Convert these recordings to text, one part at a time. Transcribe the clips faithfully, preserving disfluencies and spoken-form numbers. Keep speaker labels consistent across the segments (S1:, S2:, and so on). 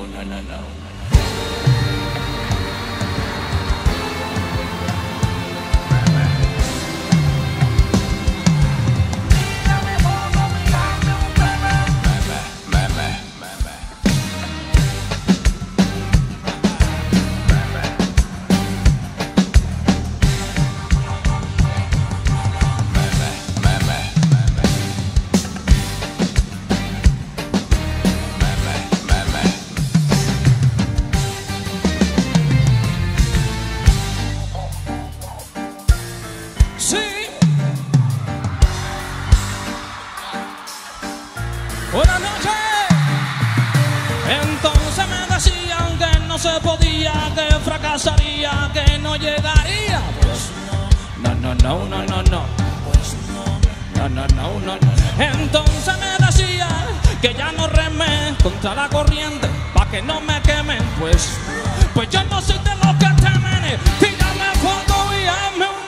S1: no, no, no, no.
S2: Buenas noches. Entonces me decían que no se podía, que fracasaría, que no llegaría. Pues no, no, no, no, no, no. Pues no, no, no, no, no. Entonces me decían que ya no remé contra la corriente pa' que no me quemen. Pues, pues yo no soy de los que temen. Tírame foto y hazme un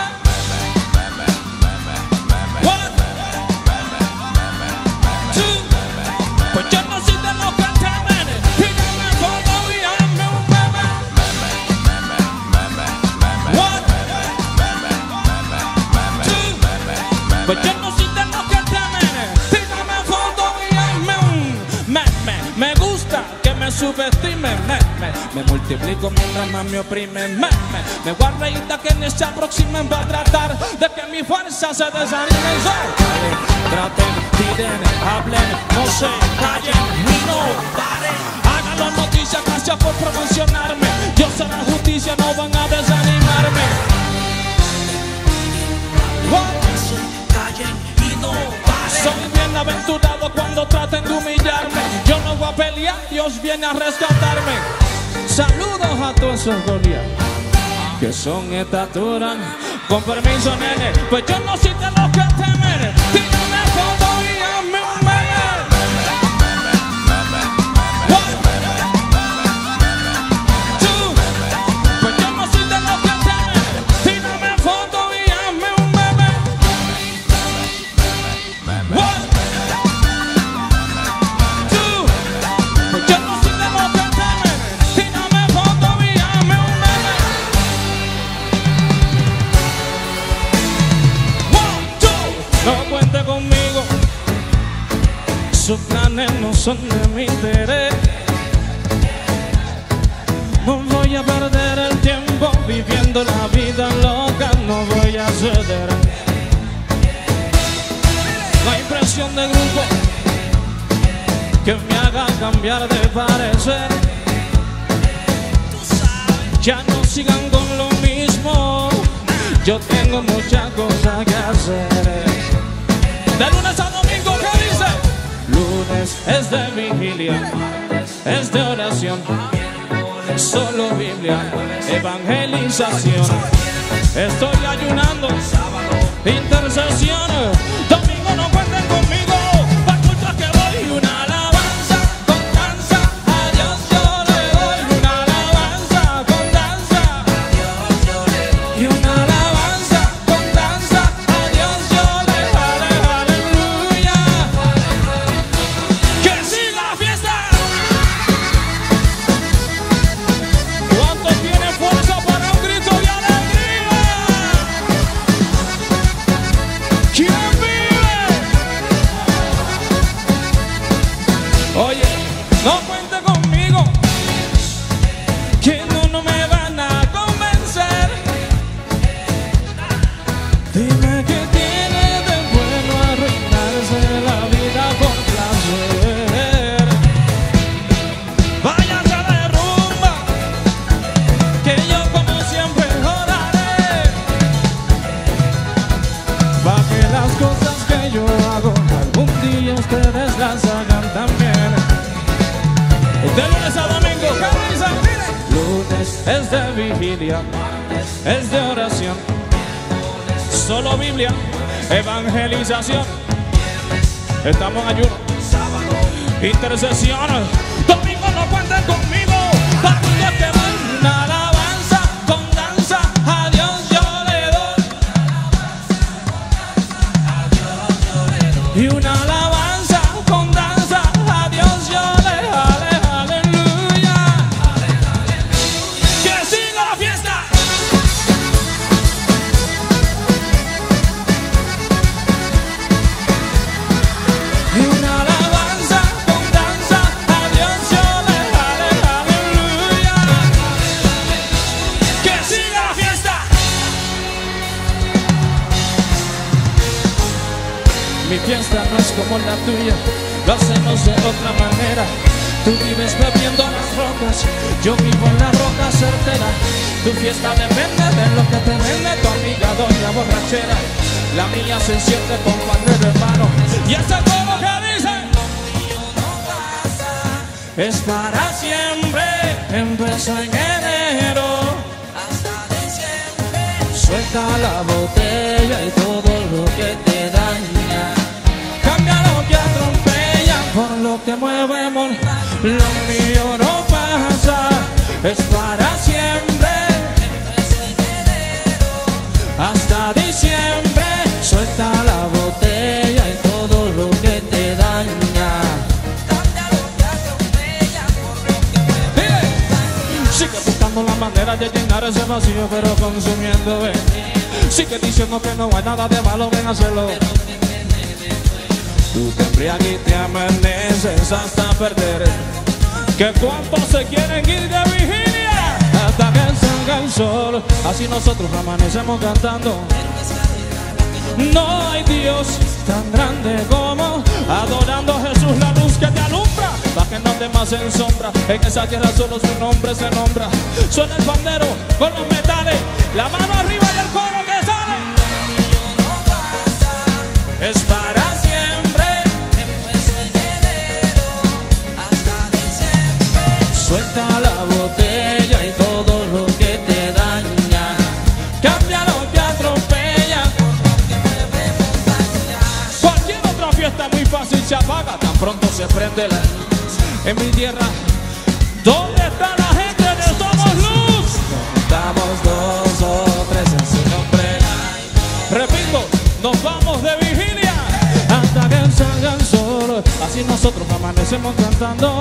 S2: pues yo no soy de los que temen. Tírame foto y hazme un meme. Me gusta que me subestimen. Me, me, me multiplico mientras más me oprimen. Me, me, me voy a reír de que ni se aproximen para tratar de que mi fuerza se desanimen. So, traten, tiren, hablen, no se callen y no paren. Hagan las noticias, gracias por promocionarme. Yo sé la justicia, no van a desanimarme. What? Soy bienaventurado cuando traten de humillarme. Yo no voy a pelear, Dios viene a rescatarme. Saludos a todos esos goliaths que son estatura. Con permiso, nene, pues yo no soy de los que temen. Tírame foto y hazme un meme. Pues yo no soy de los que temen. Tírame foto y hazme un meme. One, two, pues yo no soy de los que temen. Tírame foto y hazme un meme. One, two, no cuente conmigo. Sus planes no son de mi interés. No voy a perder el tiempo viviendo la vida loca. No voy a ceder. No hay presión de grupo que me haga cambiar de parecer. Ya no sigan con lo mismo. Yo tengo muchas cosas que hacer. De lunes a domingo, ¿qué dice? Lunes es de vigilia, es de oración, solo Biblia, evangelización. Estoy ayunando, intercesión. Domingo no cuenten conmigo, pa' culto que voy. Una alabanza con danza, a Dios yo le doy. Una alabanza con danza, a Dios yo le doy. Y una alabanza con danza, a Dios yo le doy. Aleluya. Que siga la fiesta. ¿Cuánto tiene fuerza para un grito de alegría? ¿Quién vive? Oye, no cuente conmigo, que no, no me van a convencer. Dime qué tiene de bueno arruinarse la vida por placer. Váyase de rumba, que yo como siempre oraré, pa' que las cosas que yo hago algún día ustedes las hagan también. De lunes a domingo, ¿qué dicen? Lunes es de vigilia, es de oración, solo Biblia, evangelización. Estamos en ayuno, intercesión. Domingo no cuenten conmigo, para que van una alabanza con danza, a Dios yo le doy. Y una alabanza con danza, a Dios yo le doy. Aleluya. fiesta no es como la tuya, lo hacemos de otra manera. Tú vives bebiendo las rocas, yo vivo en la roca certera. Tu fiesta depende de lo que te vende tu amiga doña borrachera. La mía se enciende con pandero, hermano. Y ese coro que dice: es para siempre, empezó en enero hasta diciembre. Suelta la botella y todo lo que te daña. Cambia lo que atropella por lo que movemos. Lo mío no pasa, es para siempre. Empezó en enero hasta diciembre. Suelta la botella y todo lo que te daña. Sigue buscando la manera de llenar ese vacío, pero consumiendo, ven. Sigue diciendo que no hay nada de malo, ven a hacerlo. Tú te embriagas y te amaneces hasta perder. Que cuántos se quieren ir de vigilia hasta que salga el sol. Así nosotros amanecemos cantando. No hay Dios tan grande como adorando a Jesús, la luz que te alumbra, para que no te más en sombra. En esa tierra solo su nombre se nombra. Suena el pandero con los metales, la mano arriba y el coro que sale. Es para siempre. Empezó en enero hasta diciembre. Suelta la botella y todo lo que te daña. Cambia lo que atropella. Cualquier otra fiesta muy fácil se apaga, tan pronto se prende la luz. En mi tierra, ¿dónde está la gente de Somos Luz? Contamos dos o tres en su nombre. Repito, nos vamos de vigilia hasta que salga el sol. Así nosotros amanecemos cantando.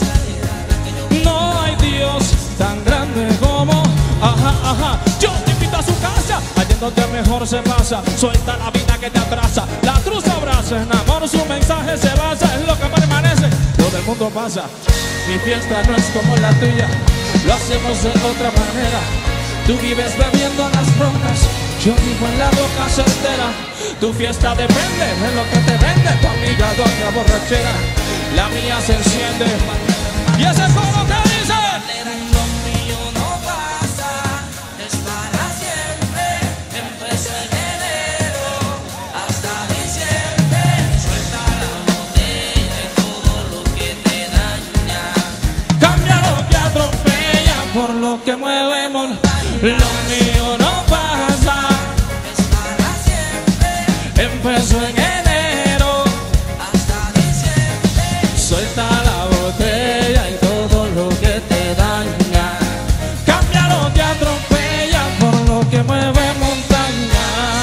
S2: No hay Dios tan grande como. Ajá, ajá. Yo te invito a su casa, allí donde mejor se pasa. Suelta la vida que te atrasa, la cruz abraza. En amor su mensaje se basa, es lo que permanece. Todo el mundo pasa. Mi fiesta no es como la tuya, lo hacemos de otra manera. Tú vives bebiendo las rocas, yo vivo en la roca certera. Tu fiesta depende de lo que te vende tu amiga doña borrachera. La mía se enciende. Y ese coro que dice: lo mío no pasa, es para siempre. Empezó en enero hasta diciembre. Suelta la botella y todo lo que te daña. Cambia lo que atropella por lo que movemos. Lo mío no pasa, es para siempre. Empezó en enero hasta diciembre. Suelta la botella y todo lo que te daña. Cambia lo que atropella por lo que mueve montañas.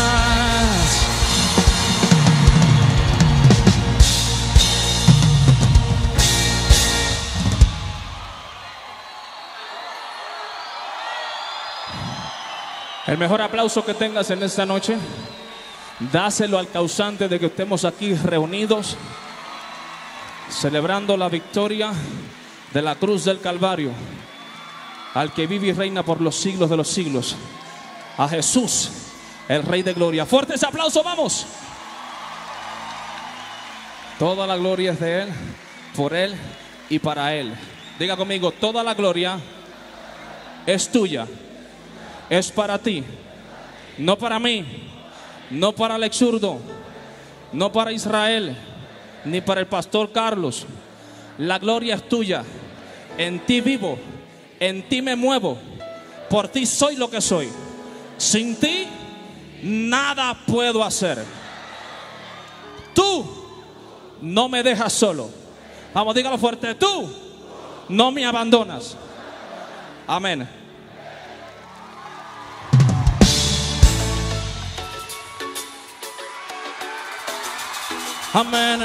S2: El mejor aplauso que tengas en esta noche, dáselo al causante de que estemos aquí reunidos celebrando la victoria de la cruz del Calvario, al que vive y reina por los siglos de los siglos, a Jesús, el Rey de Gloria. Fuerte ese aplauso, vamos. Toda la gloria es de Él, por Él y para Él. Diga conmigo: toda la gloria es tuya, es para ti, no para mí, no para Alex Zurdo, no para Israel, ni para el pastor Carlos. La gloria es tuya. En ti vivo, en ti me muevo, por ti soy lo que soy. Sin ti nada puedo hacer. Tú no me dejas solo. Vamos, dígalo fuerte: tú no me abandonas. Amén. Amén.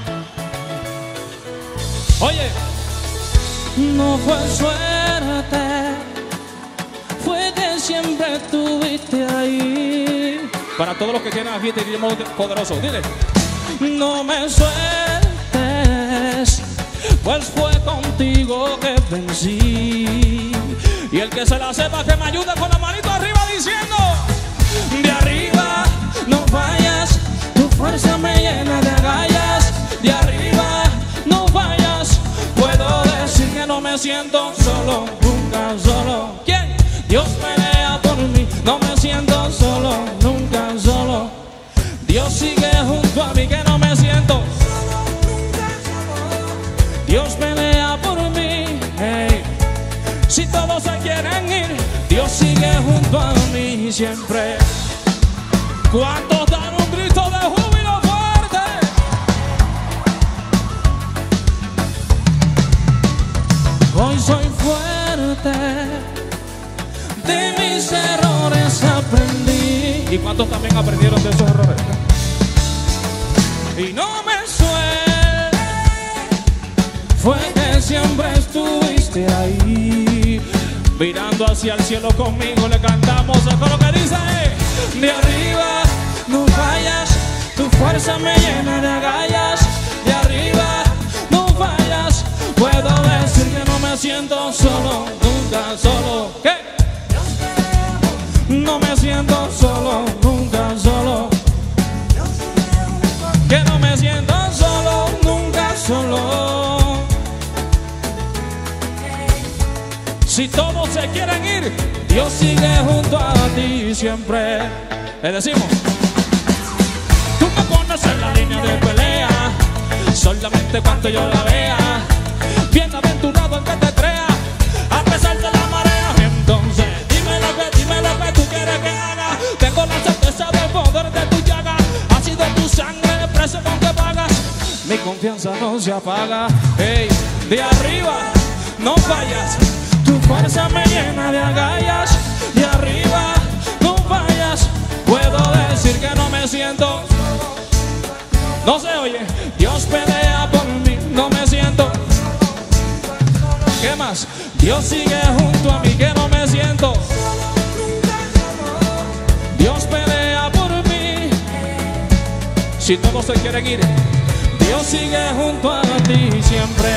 S2: Oye, no fue suerte, fue que siempre estuviste ahí. Para todos los que tienen aquí, te diremos poderoso, dile: no me sueltes, pues fue contigo que vencí. Y el que se la sepa, que me ayude con la manito arriba diciendo: de arriba no fallas, tu fuerza me llena de me siento solo, nunca solo. ¿Quién? Dios pelea por mí, no me siento solo, nunca solo. Dios sigue junto a mí, que no me siento solo, nunca solo. Dios pelea por mí, hey. Si todos se quieren ir, Dios sigue junto a mí siempre. ¿Cuántos dan un grito de júbilo fuerte? Hoy soy fuerte, de mis errores aprendí. ¿Y cuántos también aprendieron de esos errores? Y no me sueltes, fue que siempre estuviste ahí. Mirando hacia el cielo conmigo le cantamos el coro que dice: de arriba no fallas, tu fuerza me llena de agallas. De arriba no fallas, puedo decir que no me siento solo, nunca solo. ¿Qué? No me siento solo, nunca solo. Que no me siento solo, nunca solo. Si todos se quieren ir, Dios sigue junto a ti siempre. Le decimos: tú me pones en la línea de pelea, solamente cuando yo la vea. Bienaventurado el que te crea, a pesar de la marea. Entonces dime lo que, dime lo que tú quieres que haga. Tengo la certeza del poder de tu llaga. Ha sido tu sangre el precio con que pagas. Mi confianza no se apaga. Hey, de arriba no fallas, tu fuerza me llena de agallas. De arriba no fallas, puedo decir que no me siento. No se oye. Dios pelea por mí, no me siento. ¿Qué más? Dios sigue junto a mí, que no me siento. Dios pelea por mí. Si todos se quieren ir, Dios sigue junto a ti siempre.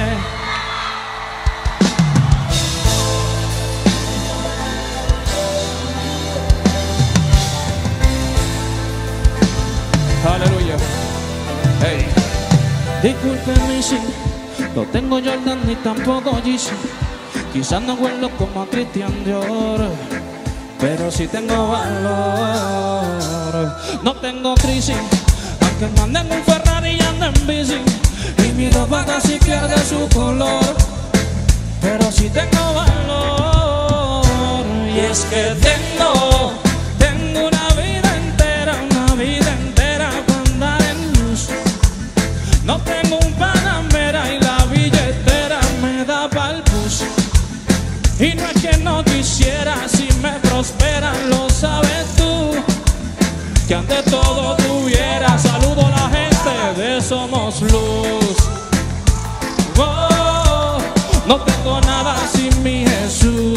S2: Aleluya. Hey. Discúlpeme si no tengo Jordan ni tampoco Yeezy. Quizás no huelo como a Christian Dior, pero sí tengo valor. No tengo crisis, aunque manden un Ferrari y ande en bici. Y mi ropa casi pierde su color, pero sí tengo valor. Y es que tengo, tengo una vida entera, una vida entera para andar en luz. No tengo un Panamera y la billetera me da pa'l bus. Y no es que no quisiera, si me prosperan lo sabes tú, que ante todo tuviera. Saludo a la gente de Somos Luz. Oh, no tengo nada sin mi Jesús.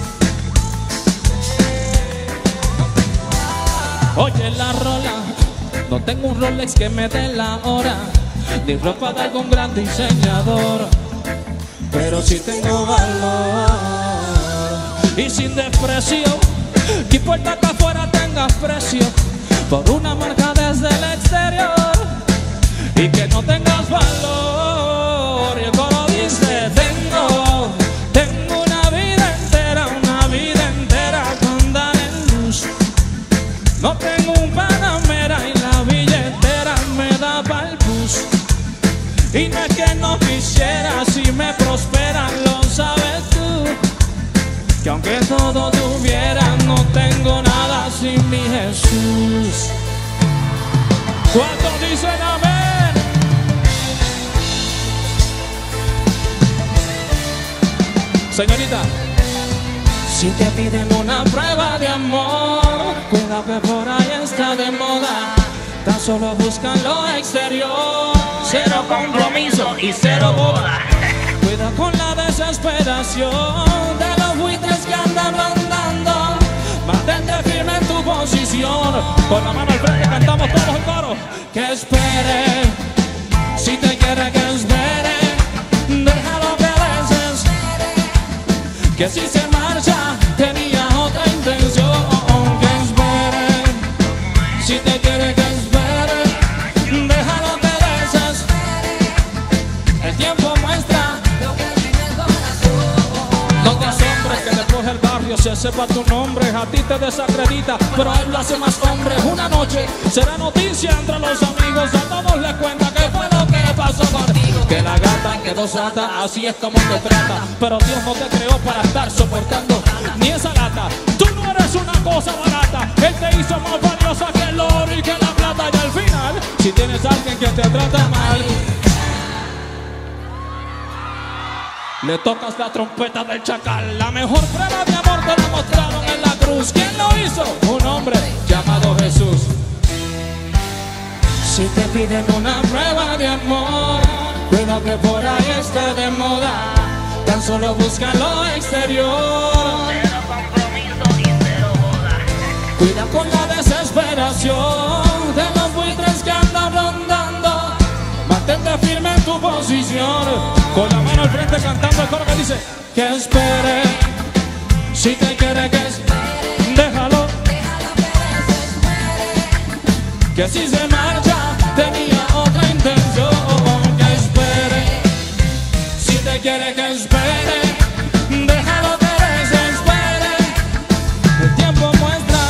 S2: Oye la rola, no tengo un Rolex que me dé la hora, ni ropa de algún gran diseñador, pero sí tengo valor. Y sin desprecio, que importa que afuera tengas precio por una marca desde el exterior, y que no tengas valor. Y el coro dice: tengo, tengo una vida entera, una vida entera para andar en luz. No tengo un Panamera y la billetera me da pa'l bus. Y no es que no quisiera, si me prosperan lo sabes tú, que aunque todo tuviera, no tengo nada sin mi Jesús. ¿Cuántos dicen amén? Señorita, si te piden una prueba de amor, cuidado que por ahí está de moda. Tan solo buscan lo exterior, cero compromiso y cero boda. Cuida con la desesperación de los buitres que andan mandando. Mantente firme en tu posición, con la mano al frente cantamos todos el coro. Que espere, si te quiere que espere, déjalo que beses, que si se marcha tenía otra intención. Que espere, si te quiere que espere, déjalo que beses, el tiempo muestra lo que tiene el corazón. se sepa tu nombre, a ti te desacredita, pero a él lo hace más hombre. Una noche será noticia entre los amigos, a todos les cuenta que fue lo que pasó contigo. Que la gata quedó sata, así es como te trata, pero Dios no te creó para estar soportando ni esa gata. Tú no eres una cosa barata, Él te hizo más valiosa que el oro y que la plata. Y al final, si tienes a alguien que te trata mal, le tocas la trompeta del chacal. La mejor prueba de amor te la mostraron en la cruz. ¿Quién lo hizo? Un hombre llamado Jesús. Si te piden una prueba de amor, cuida que por ahí esté de moda. Tan solo busca lo exterior,
S1: cero compromiso y cero boda.
S2: cuida con la desesperación de los buitres que andan rondando. Mantente firme en tu posición, con la mano al frente cantando el coro que dice: que espere, si te quiere que espere, déjalo,
S3: Déjalo que desespere.
S2: que si se marcha tenía otra intención. Que espere, si te quiere que espere, déjalo que desespere. El tiempo muestra.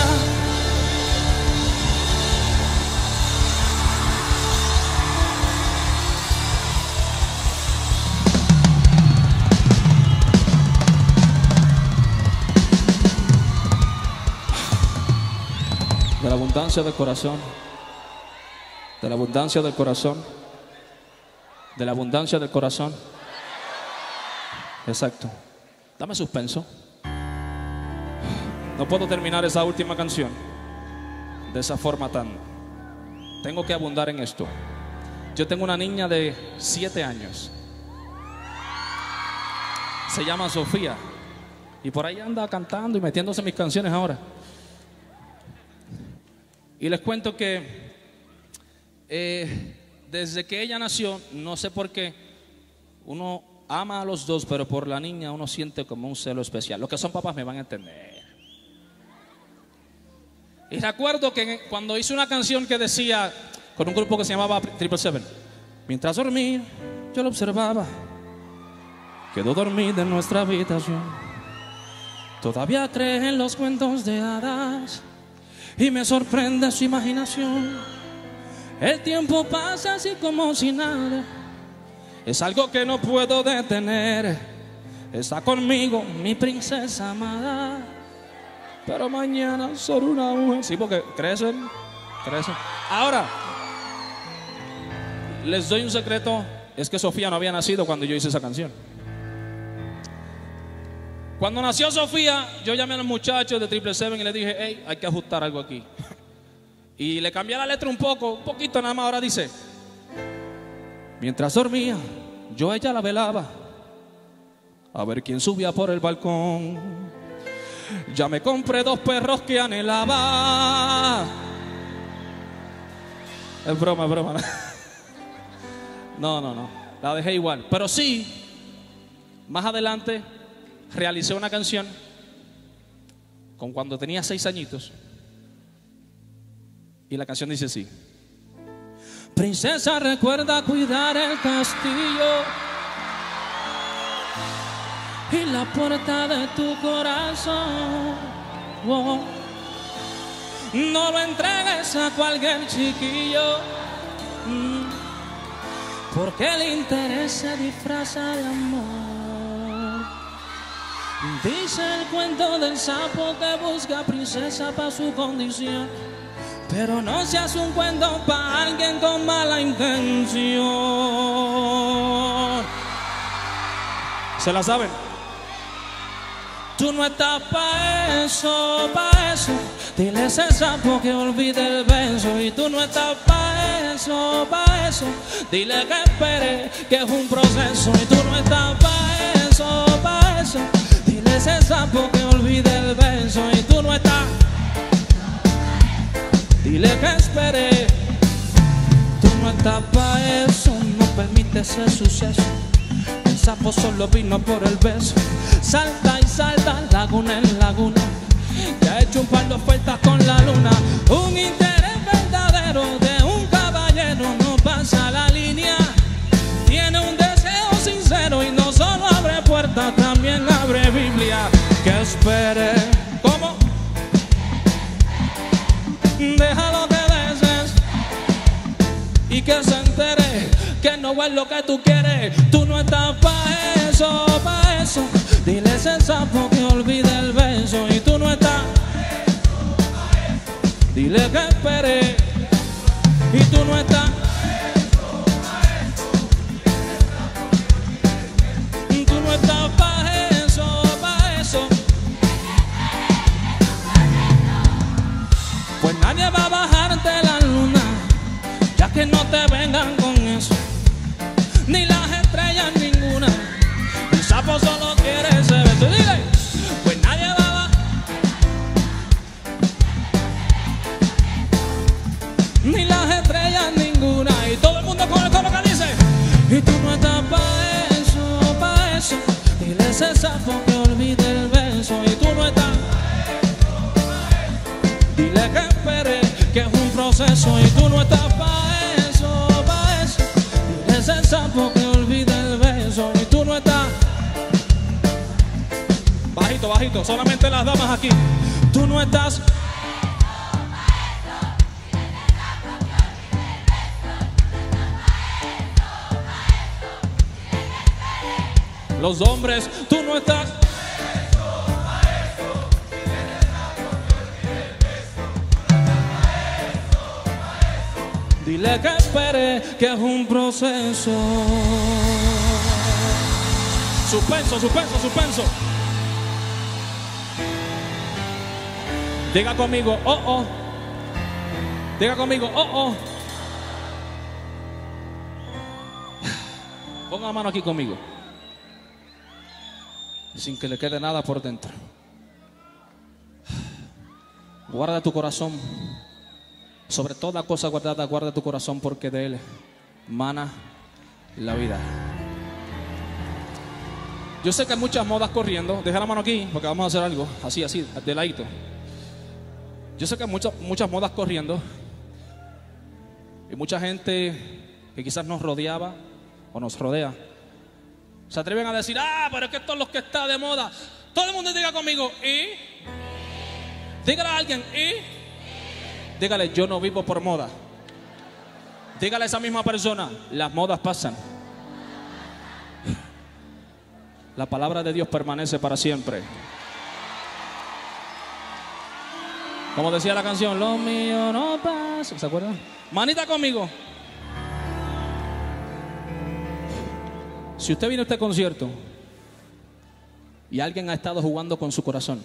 S2: De la abundancia del corazón, de la abundancia del corazón, de la abundancia del corazón. Exacto. Dame suspenso. No puedo terminar esa última canción de esa forma tan... Tengo que abundar en esto. Yo tengo una niña de siete años. Se llama Sofía. Y por ahí anda cantando y metiéndose en mis canciones ahora. Y les cuento que eh, desde que ella nació, no sé por qué, uno ama a los dos, pero por la niña uno siente como un celo especial. Los que son papás me van a entender. Y recuerdo que cuando hice una canción que decía, con un grupo que se llamaba Triple Seven, mientras dormía, yo lo observaba, quedó dormida en nuestra habitación. Todavía cree en los cuentos de hadas y me sorprende su imaginación. El tiempo pasa así como si nada, es algo que no puedo detener. Está conmigo mi princesa amada, pero mañana será una mujer. Sí, porque crecen, crecen. Ahora, les doy un secreto, es que Sofía no había nacido cuando yo hice esa canción. Cuando nació Sofía, yo llamé a los muchachos de Triple Seven y les dije: hey, hay que ajustar algo aquí. Y le cambié la letra un poco, un poquito nada más. Ahora dice: mientras dormía, yo a ella la velaba, a ver quién subía por el balcón. Ya me compré dos perros que anhelaba. Es broma, es broma. No, no, no, la dejé igual. Pero sí, más adelante realicé una canción con cuando tenía seis añitos. Y la canción dice así: princesa, recuerda cuidar el castillo y la puerta de tu corazón. Oh, no lo entregues a cualquier chiquillo, mm, porque el interés se disfraza de amor. Dice el cuento del sapo que busca princesa para su condición, pero no se hace un cuento para alguien con mala intención. ¿Se la saben? Tú no estás pa' eso, pa' eso. Dile a ese sapo que olvide el beso. Y tú no estás pa' eso, pa' eso. Dile que espere, que es un proceso. Y tú no estás pa' eso, pa' eso. Dile a ese sapo que olvide el beso. Y tú no estás. Dile que espere. Tú no estás pa' eso. No permites ese suceso. El sapo solo vino por el beso. Salta y salta, laguna en laguna. Ya ha hecho un par de ofertas con la luna. Un interés verdadero de un caballero no pasa la línea. Tiene un deseo sincero y no solo abre puertas, también abre Biblia. que espere. ¿Cómo? Déjalo que desees y que se entere que no es lo que tú quieres. Tú no estás pa' eso, pa' eso. Dile a ese sapo que olvide el beso. Y tú no estás. Dile que espere. Y tú no estás. Y tú no estás pa' eso, pa' eso. Pues nadie va a bajarte la luna, ya que no te vengan con eso. Ni las estrellas ninguna. El sapo solo quiere ese beso. Dile, pues nadie va a bajar. Ni las estrellas ninguna. Y todo el mundo con el coro que dice. Y tú no estás pa' eso, pa' eso. Dile a ese sapo que olvide el beso. Y tú no estás. Dile que espere, que es un proceso. Y tú no estás pa' eso, pa' eso. Dile a ese sapo que olvide el beso. Y tú no estás. Bajito, bajito, solamente las damas aquí. Tú no estás. Los hombres, tú no estás. Dile que espere, que es un proceso. Suspenso, suspenso, suspenso. Diga conmigo, oh, oh. Diga conmigo, oh, oh. Ponga la mano aquí conmigo. Sin que le quede nada por dentro. Guarda tu corazón. Sobre toda cosa guardada, guarda tu corazón, porque de él mana la vida. Yo sé que hay muchas modas corriendo. Deja la mano aquí, porque vamos a hacer algo. Así, así, de ladito. Yo sé que hay muchas, muchas modas corriendo. Y mucha gente que quizás nos rodeaba o nos rodea se atreven a decir, ah, pero es que esto es lo que está de moda. Todo el mundo diga conmigo, y dígale a alguien, y dígale, yo no vivo por moda. Dígale a esa misma persona, las modas pasan. La palabra de Dios permanece para siempre. Como decía la canción, lo mío no pasa. ¿Se acuerdan? Manita conmigo. Si usted viene a este concierto y alguien ha estado jugando con su corazón,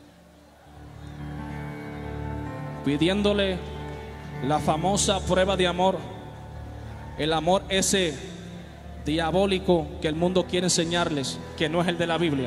S2: pidiéndole la famosa prueba de amor, el amor ese diabólico que el mundo quiere enseñarles, que no es el de la Biblia.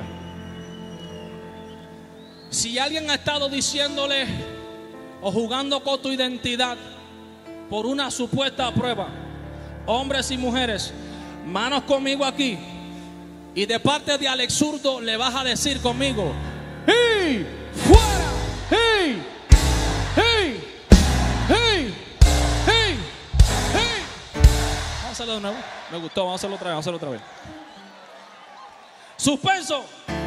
S2: Si alguien ha estado diciéndole o jugando con tu identidad por una supuesta prueba, hombres y mujeres, manos conmigo aquí, y de parte de Alex Zurdo le vas a decir conmigo, ¡hey! ¡Fuera! ¡Hey! ¡Hey! ¡Hey! ¡Hey! ¡Hey! Vamos a hacerlo de nuevo. Me gustó, vamos a hacerlo otra vez, vamos a hacerlo otra vez. Suspenso.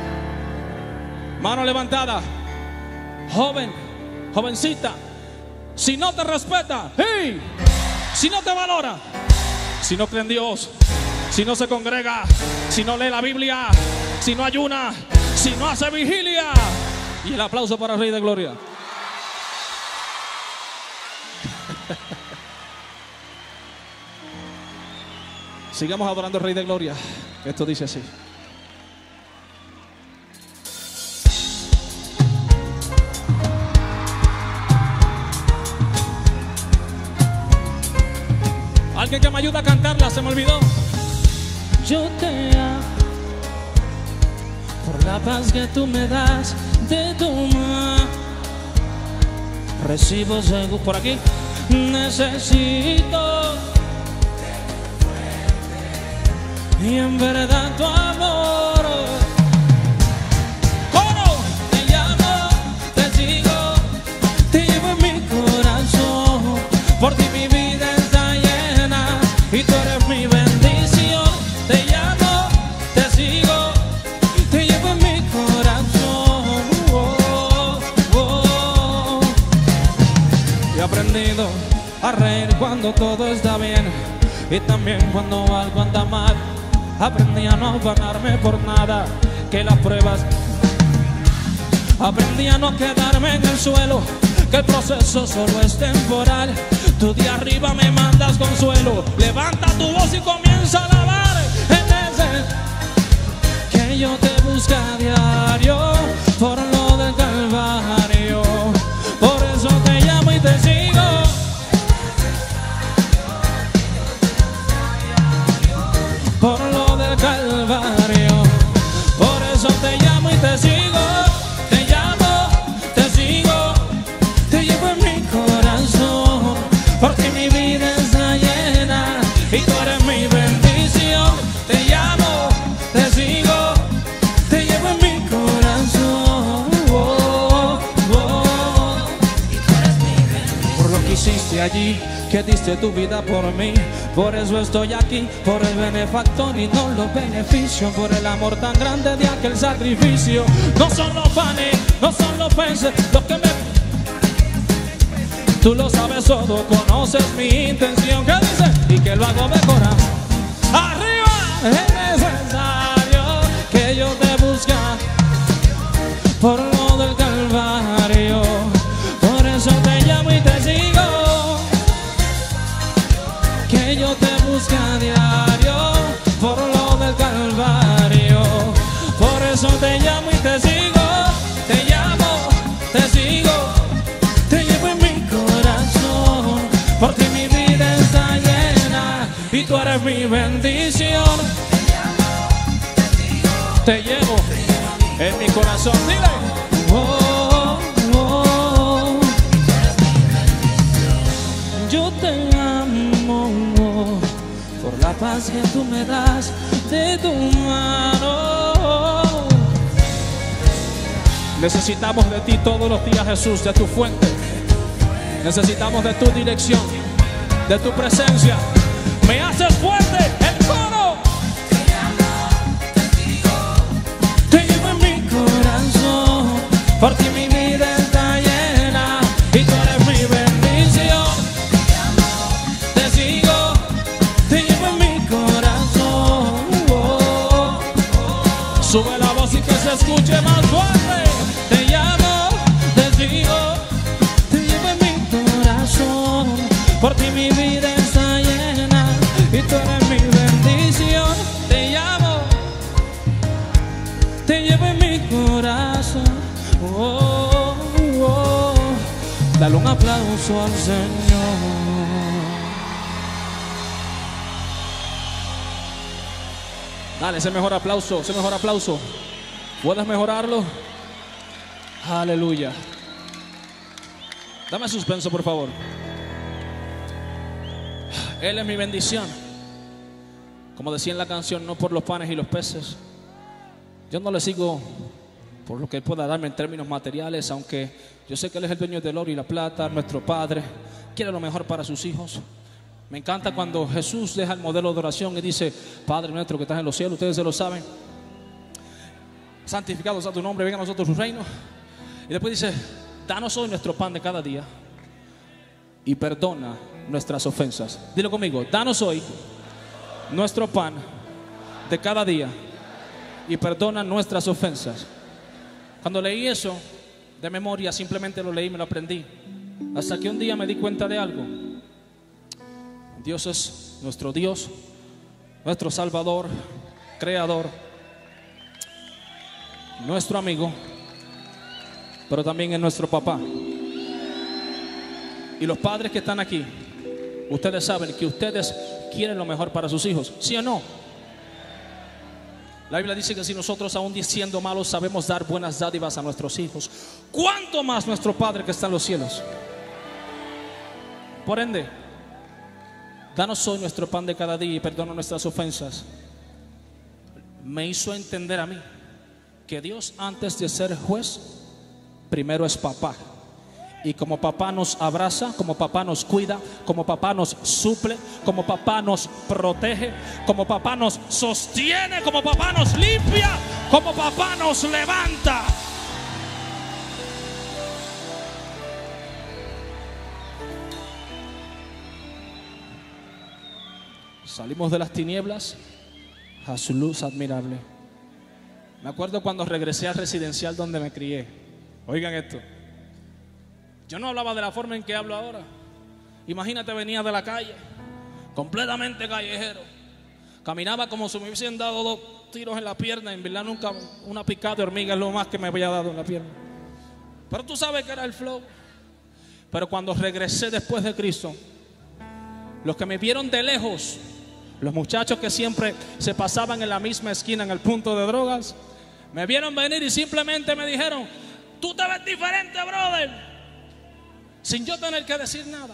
S2: Mano levantada. Joven, jovencita, si no te respeta, ¡hey! Si no te valora, si no cree en Dios, si no se congrega, si no lee la Biblia, si no ayuna, si no hace vigilia. Y el aplauso para el Rey de Gloria. Sigamos adorando al Rey de Gloria. Esto dice así. Alguien que me ayuda a cantarla, se me olvidó. Yo te amo por la paz que tú me das de tu mano. Recibo seguro por aquí. Necesito y en verdad tu amor. ¿Cómo no? Te llamo, te sigo, te llevo en mi corazón. Por ti mi vida está llena y tú eres mi bendición. Te llamo, te sigo, te llevo en mi corazón. aprendido a reír cuando todo está bien y también cuando algo anda mal. Aprendí a no afanarme por nada, que las pruebas. Aprendí a no quedarme en el suelo, que el proceso solo es temporal. Tú de arriba me mandas consuelo. Levanta tu voz y comienza a alabar. En ese que yo te busco a diario, por lo del Calvario. Por eso te llamo y te sigo. Por lo del Calvario. Por eso te llamo y te sigo. Te llamo, te sigo, te llevo en mi corazón, porque mi vida está llena y tú eres mi bendición. Te llamo, te sigo, te llevo en mi corazón. Oh, oh. Y tú eres mi bendición. Por lo que hiciste allí, que diste tu vida por mí, por eso estoy aquí, por el benefactor y no los beneficios, por el amor tan grande de aquel sacrificio. No son los panes, no son los peces los que me... Tú lo sabes todo, conoces mi intención. ¿Qué dice? Y que lo hago de corazón. Arriba es necesario que yo te busque por lo del Calvario. Por eso te llamo y te sigo, que yo te busco a diario, por lo del Calvario. Por eso te llamo y te sigo, te llamo, te sigo, te llevo en mi corazón, porque mi vida está llena y tú eres mi bendición. Te llevo en mi corazón, dile. Oh, oh, yo te amo por la paz que tú me das de tu mano. Necesitamos de ti todos los días, Jesús, de tu fuente. Necesitamos de tu dirección, de tu presencia. Me haces fuerte, el coro. Te llevo en mi corazón, porque mi vida está llena y tú eres mi bendición. Te sigo, te llevo en mi corazón. Oh, oh. Sube la voz y que se escuche más fuerte. Te llamo, te sigo, te llevo en mi corazón, porque mi vida está llena y tú eres mi bendición. Te llamo, te llevo en mi corazón. Oh, oh. Dale un aplauso al Señor. Dale ese mejor aplauso, ese mejor aplauso. ¿Puedes mejorarlo? Aleluya. Dame suspenso, por favor. Él es mi bendición. Como decía en la canción, no por los panes y los peces. Yo no le sigo por lo que Él pueda darme en términos materiales, aunque yo sé que Él es el dueño del oro y la plata, nuestro Padre, quiere lo mejor para sus hijos. Me encanta cuando Jesús deja el modelo de oración y dice: Padre nuestro que estás en los cielos, ustedes se lo saben, santificado sea tu nombre, venga a nosotros tu reino. Y después dice: danos hoy nuestro pan de cada día y perdona nuestras ofensas. Dilo conmigo: danos hoy nuestro pan de cada día y perdona nuestras ofensas. Cuando leí eso de memoria, simplemente lo leí y me lo aprendí, hasta que un día me di cuenta de algo. Dios es nuestro Dios, nuestro Salvador, Creador, nuestro amigo, pero también es nuestro papá. Y los padres que están aquí, ustedes saben que ustedes quieren lo mejor para sus hijos, ¿sí o no? La Biblia dice que si nosotros, aún siendo malos, sabemos dar buenas dádivas a nuestros hijos, ¿cuánto más nuestro Padre que está en los cielos? Por ende, danos hoy nuestro pan de cada día y perdona nuestras ofensas. Me hizo entender a mí que Dios, antes de ser juez, primero es papá. Y como papá nos abraza, como papá nos cuida, como papá nos suple, como papá nos protege, como papá nos sostiene, como papá nos limpia, como papá nos levanta. Salimos de las tinieblas a su luz admirable. Me acuerdo cuando regresé al residencial donde me crié. Oigan esto. Yo no hablaba de la forma en que hablo ahora. Imagínate, venía de la calle, completamente callejero. Caminaba como si me hubiesen dado dos tiros en la pierna. En verdad nunca, una picada de hormiga es lo más que me había dado en la pierna. Pero tú sabes que era el flow. Pero cuando regresé después de Cristo, los que me vieron de lejos, los muchachos que siempre se pasaban en la misma esquina en el punto de drogas, me vieron venir y simplemente me dijeron: tú te ves diferente, brother, sin yo tener que decir nada.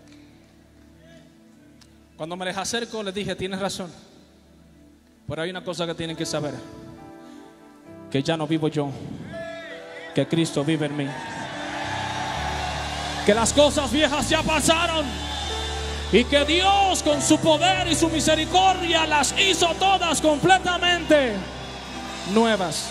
S2: Cuando me les acerco les dije: tienes razón, pero hay una cosa que tienen que saber, que ya no vivo yo, que Cristo vive en mí, que las cosas viejas ya pasaron y que Dios con su poder y su misericordia las hizo todas completamente nuevas.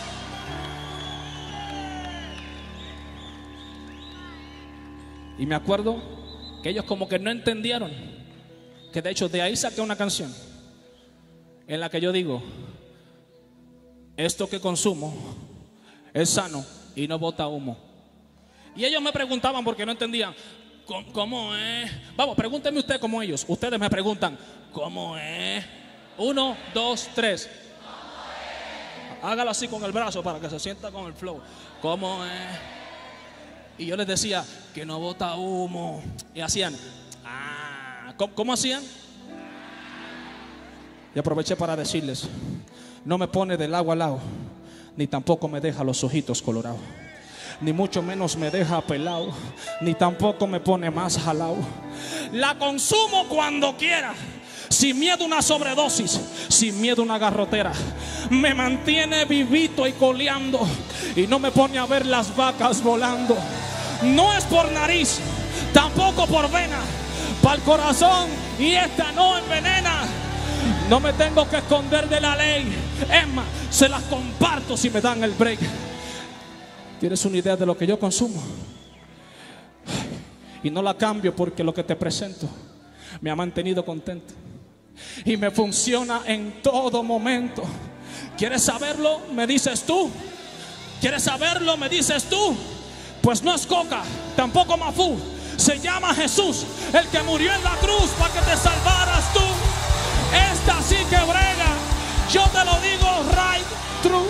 S2: Y me acuerdo que ellos como que no entendieron, que de hecho de ahí saqué una canción en la que yo digo: esto que consumo es sano y no bota humo. Y ellos me preguntaban porque no entendían: ¿cómo, cómo es? Vamos, pregúntenme usted como ellos. Ustedes me preguntan: ¿cómo es? Uno, dos, tres. Hágalo así con el brazo para que se sienta con el flow. ¿Cómo es? Y yo les decía: que no bota humo. Y hacían: ah. ¿Cómo, cómo hacían? Y aproveché para decirles: no me pone del agua al lado, ni tampoco me deja los ojitos colorados, ni mucho menos me deja pelado, ni tampoco me pone más jalado. La consumo cuando quiera, sin miedo a una sobredosis, sin miedo a una garrotera. Me mantiene vivito y coleando, y no me pone a ver las vacas volando. No es por nariz, tampoco por vena, para el corazón, y esta no envenena. No me tengo que esconder de la ley, es más, se las comparto si me dan el break. ¿Tienes una idea de lo que yo consumo? Y no la cambio porque lo que te presento me ha mantenido contento y me funciona en todo momento. ¿Quieres saberlo? Me dices tú. ¿Quieres saberlo? Me dices tú. Pues no es coca, tampoco mafú. Se llama Jesús, el que murió en la cruz para que te salvaras tú. Esta sí que brega, yo te lo digo right true.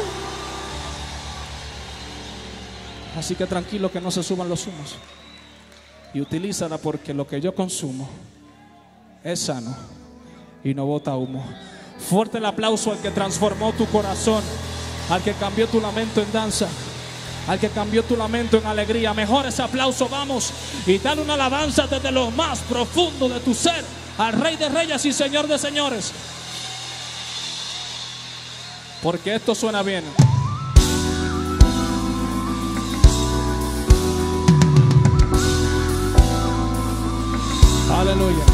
S2: Así que tranquilo, que no se suban los humos, y utilízala porque lo que yo consumo es sano y no bota humo. Fuerte el aplauso al que transformó tu corazón, al que cambió tu lamento en danza, al que cambió tu lamento en alegría. Mejor ese aplauso, vamos, y dale una alabanza desde lo más profundo de tu ser al Rey de Reyes y Señor de Señores, porque esto suena bien. Aleluya.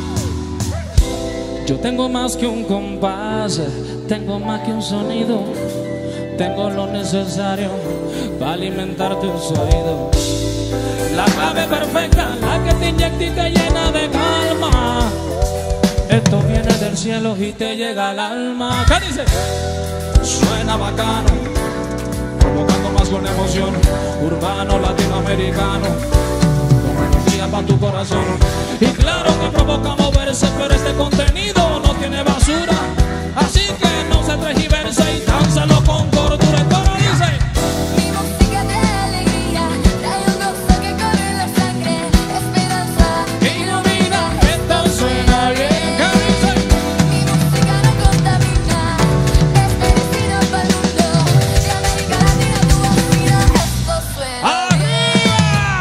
S2: Yo tengo más que un compás, tengo más que un sonido, tengo lo necesario para alimentar tus oídos. La clave perfecta, la que te inyecta y te llena de calma. Esto viene del cielo y te llega al alma. ¿Qué dice? Suena bacano, provocando más con emoción, urbano, latinoamericano, con energía para tu corazón. Y claro que provoca moverse, pero este contenido no tiene basura, así que no se tergiverse y dánzalo con cordura. El coro dice:
S3: mi música de alegría, trae un gozo que corre en la sangre, esperanza
S2: ilumina, esto suena bien. ¿Qué dice?
S3: mi música no contamina, es medicina para el mundo, de América Latina tu vecina, esto suena
S2: ¡Arriba!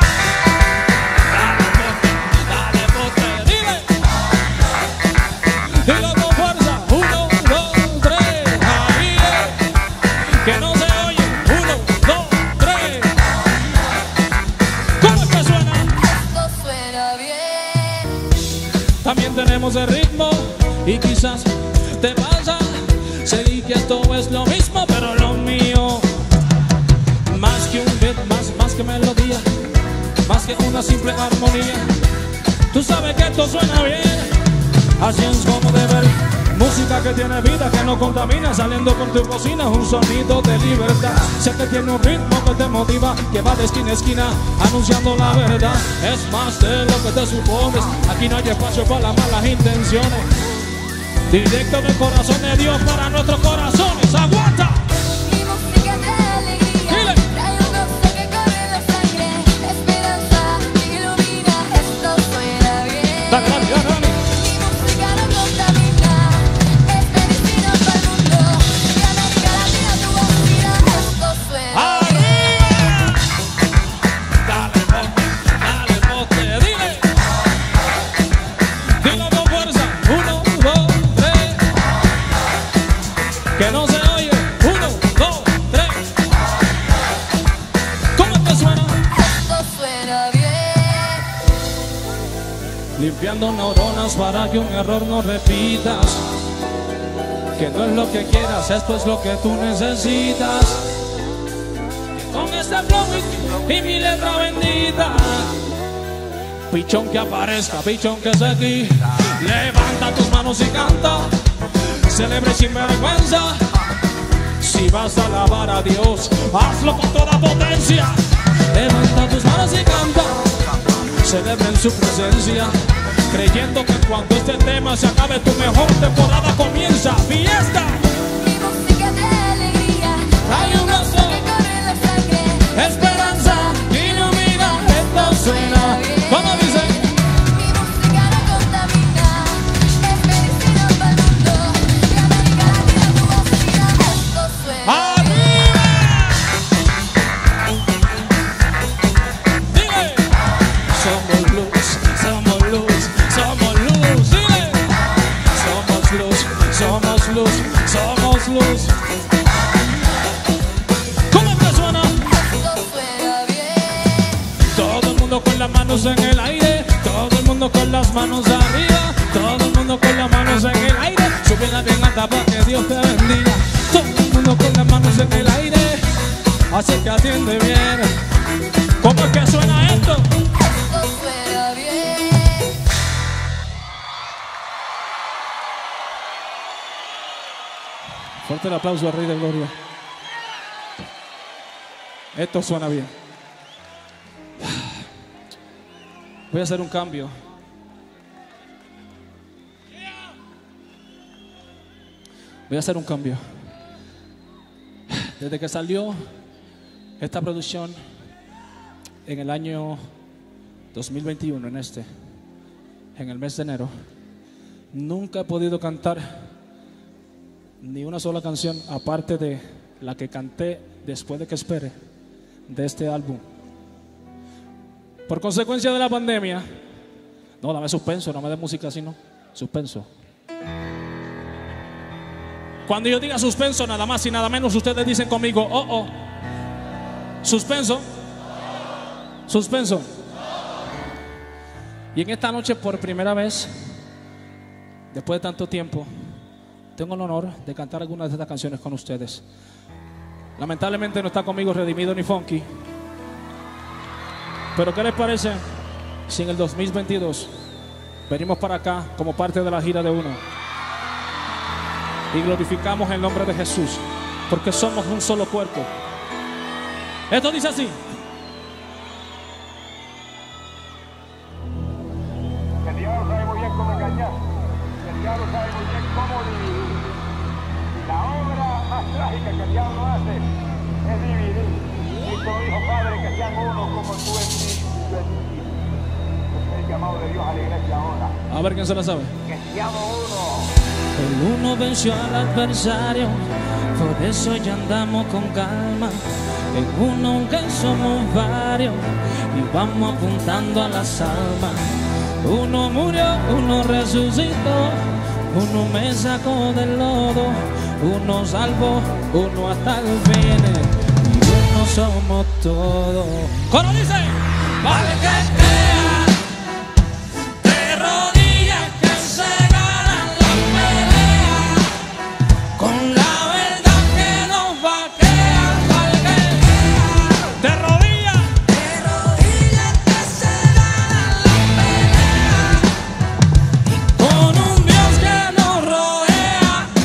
S2: Dale, poste, dile. Dilo con fuerza. Uno, dos, tres. Ahí es. Que no se oye. Uno, dos, tres. ¿Cómo es que suena?
S3: esto suena bien.
S2: También tenemos el ritmo y quizás te pasa, sé que esto es lo mismo, pero lo mío más que un beat, más, más que melodía, más que una simple armonía. Tú sabes que esto suena bien, así es como debe. que tiene vida, que no contamina, saliendo por tu cocina, un sonido de libertad. Sé que tiene un ritmo que te motiva, que va de esquina a esquina, anunciando la verdad. Es más de lo que te supones, aquí no hay espacio para las malas intenciones. Directo del corazón de Dios para nuestros corazones, ¡aguanta!
S3: Mi música trae alegría,
S2: Dile.
S3: trae un gozo que corre en la sangre, esperanza que ilumina, esto suena bien.
S2: Dale, dale, dale, dale.
S3: Mi música no contamina, es medicina para el mundo. De América Latina tu voz mira, esto suena bien.
S2: Dale, bote, dale, bote, dile. Dilo con fuerza, uno, dos, tres. Que no se oye, uno, dos, tres. ¿Cómo es que suena?
S3: Esto suena bien.
S2: Limpiando neuronas para que un error no repitas. Que no es lo que quieras, esto es lo que tú necesitas. Que con este flow y, y mi letra bendita, pichón que aparezca, pichón que se aquí. Levanta tus manos y canta, celebre sin vergüenza. Si vas a alabar a Dios, hazlo con toda potencia. Levanta tus manos y canta, celebre en su presencia, creyendo que cuando este tema se acabe, tu mejor temporada comienza. ¡Fiesta!
S3: Mi música trae alegría,
S2: Hay un gozo,
S3: que corre en la sangre,
S2: esperanza, ilumina, esto suena. ¿Cómo dice?
S3: mi música no contamina, es medicina para el mundo. De América Latina tu voz mira, esto suena bien.
S2: ¡Arriba! Dile. Somos luz, somos luz, somos luz. Dile. Somos luz, somos luz, somos luz. ¿Cómo es que suena?
S3: Esto suena bien.
S2: Todo el mundo con las manos en el aire, todo el mundo con las manos arriba, todo el mundo con las manos en el aire. Súbela bien alta para que Dios te bendiga. Todo el mundo con las manos en el aire, así que atiende bien. ¿Cómo es que suena esto?
S3: Esto suena bien.
S2: Fuerte el aplauso al Rey de Gloria. Esto suena bien. Voy a hacer un cambio. Voy a hacer un cambio. Desde que salió esta producción en el año dos mil veintiuno, en este, en el mes de enero, nunca he podido cantar ni una sola canción aparte de la que canté después de que espere de este álbum. Por consecuencia de la pandemia. No, dame suspenso, no me dé música así, no. Suspenso. Cuando yo diga suspenso, nada más y nada menos, ustedes dicen conmigo, oh, oh. Suspenso. Suspenso. Y en esta noche, por primera vez, después de tanto tiempo, tengo el honor de cantar algunas de estas canciones con ustedes. Lamentablemente no está conmigo Redimido ni Funky. Pero ¿qué les parece si en el dos mil veintidós venimos para acá como parte de la gira de uno y glorificamos el nombre de Jesús? Porque somos un solo cuerpo. Esto dice así.
S4: El diablo sabe muy bien cómo engañar. El diablo sabe muy bien cómo dividir. Y la obra más trágica que el diablo hace es dividir. Cristo dijo, Padre, que sean uno como tú en mí y yo en ti. Ese es el llamado de Dios a la iglesia ahora.
S2: A ver quién se la sabe.
S4: Que seamos uno.
S2: El uno venció al adversario, por eso ya andamos con calma. En uno aunque somos varios y vamos apuntando a las almas. Uno murió, uno resucitó, uno me sacó del lodo, uno salvó, uno hasta el fin. Y uno somos todos. ¿Cómo dice? Vale que creas, de rodillas que se ganan la pelea, con la verdad que nos vaquea. Vale que creas, de rodillas, de rodillas que se ganan la pelea, con un Dios que nos rodea.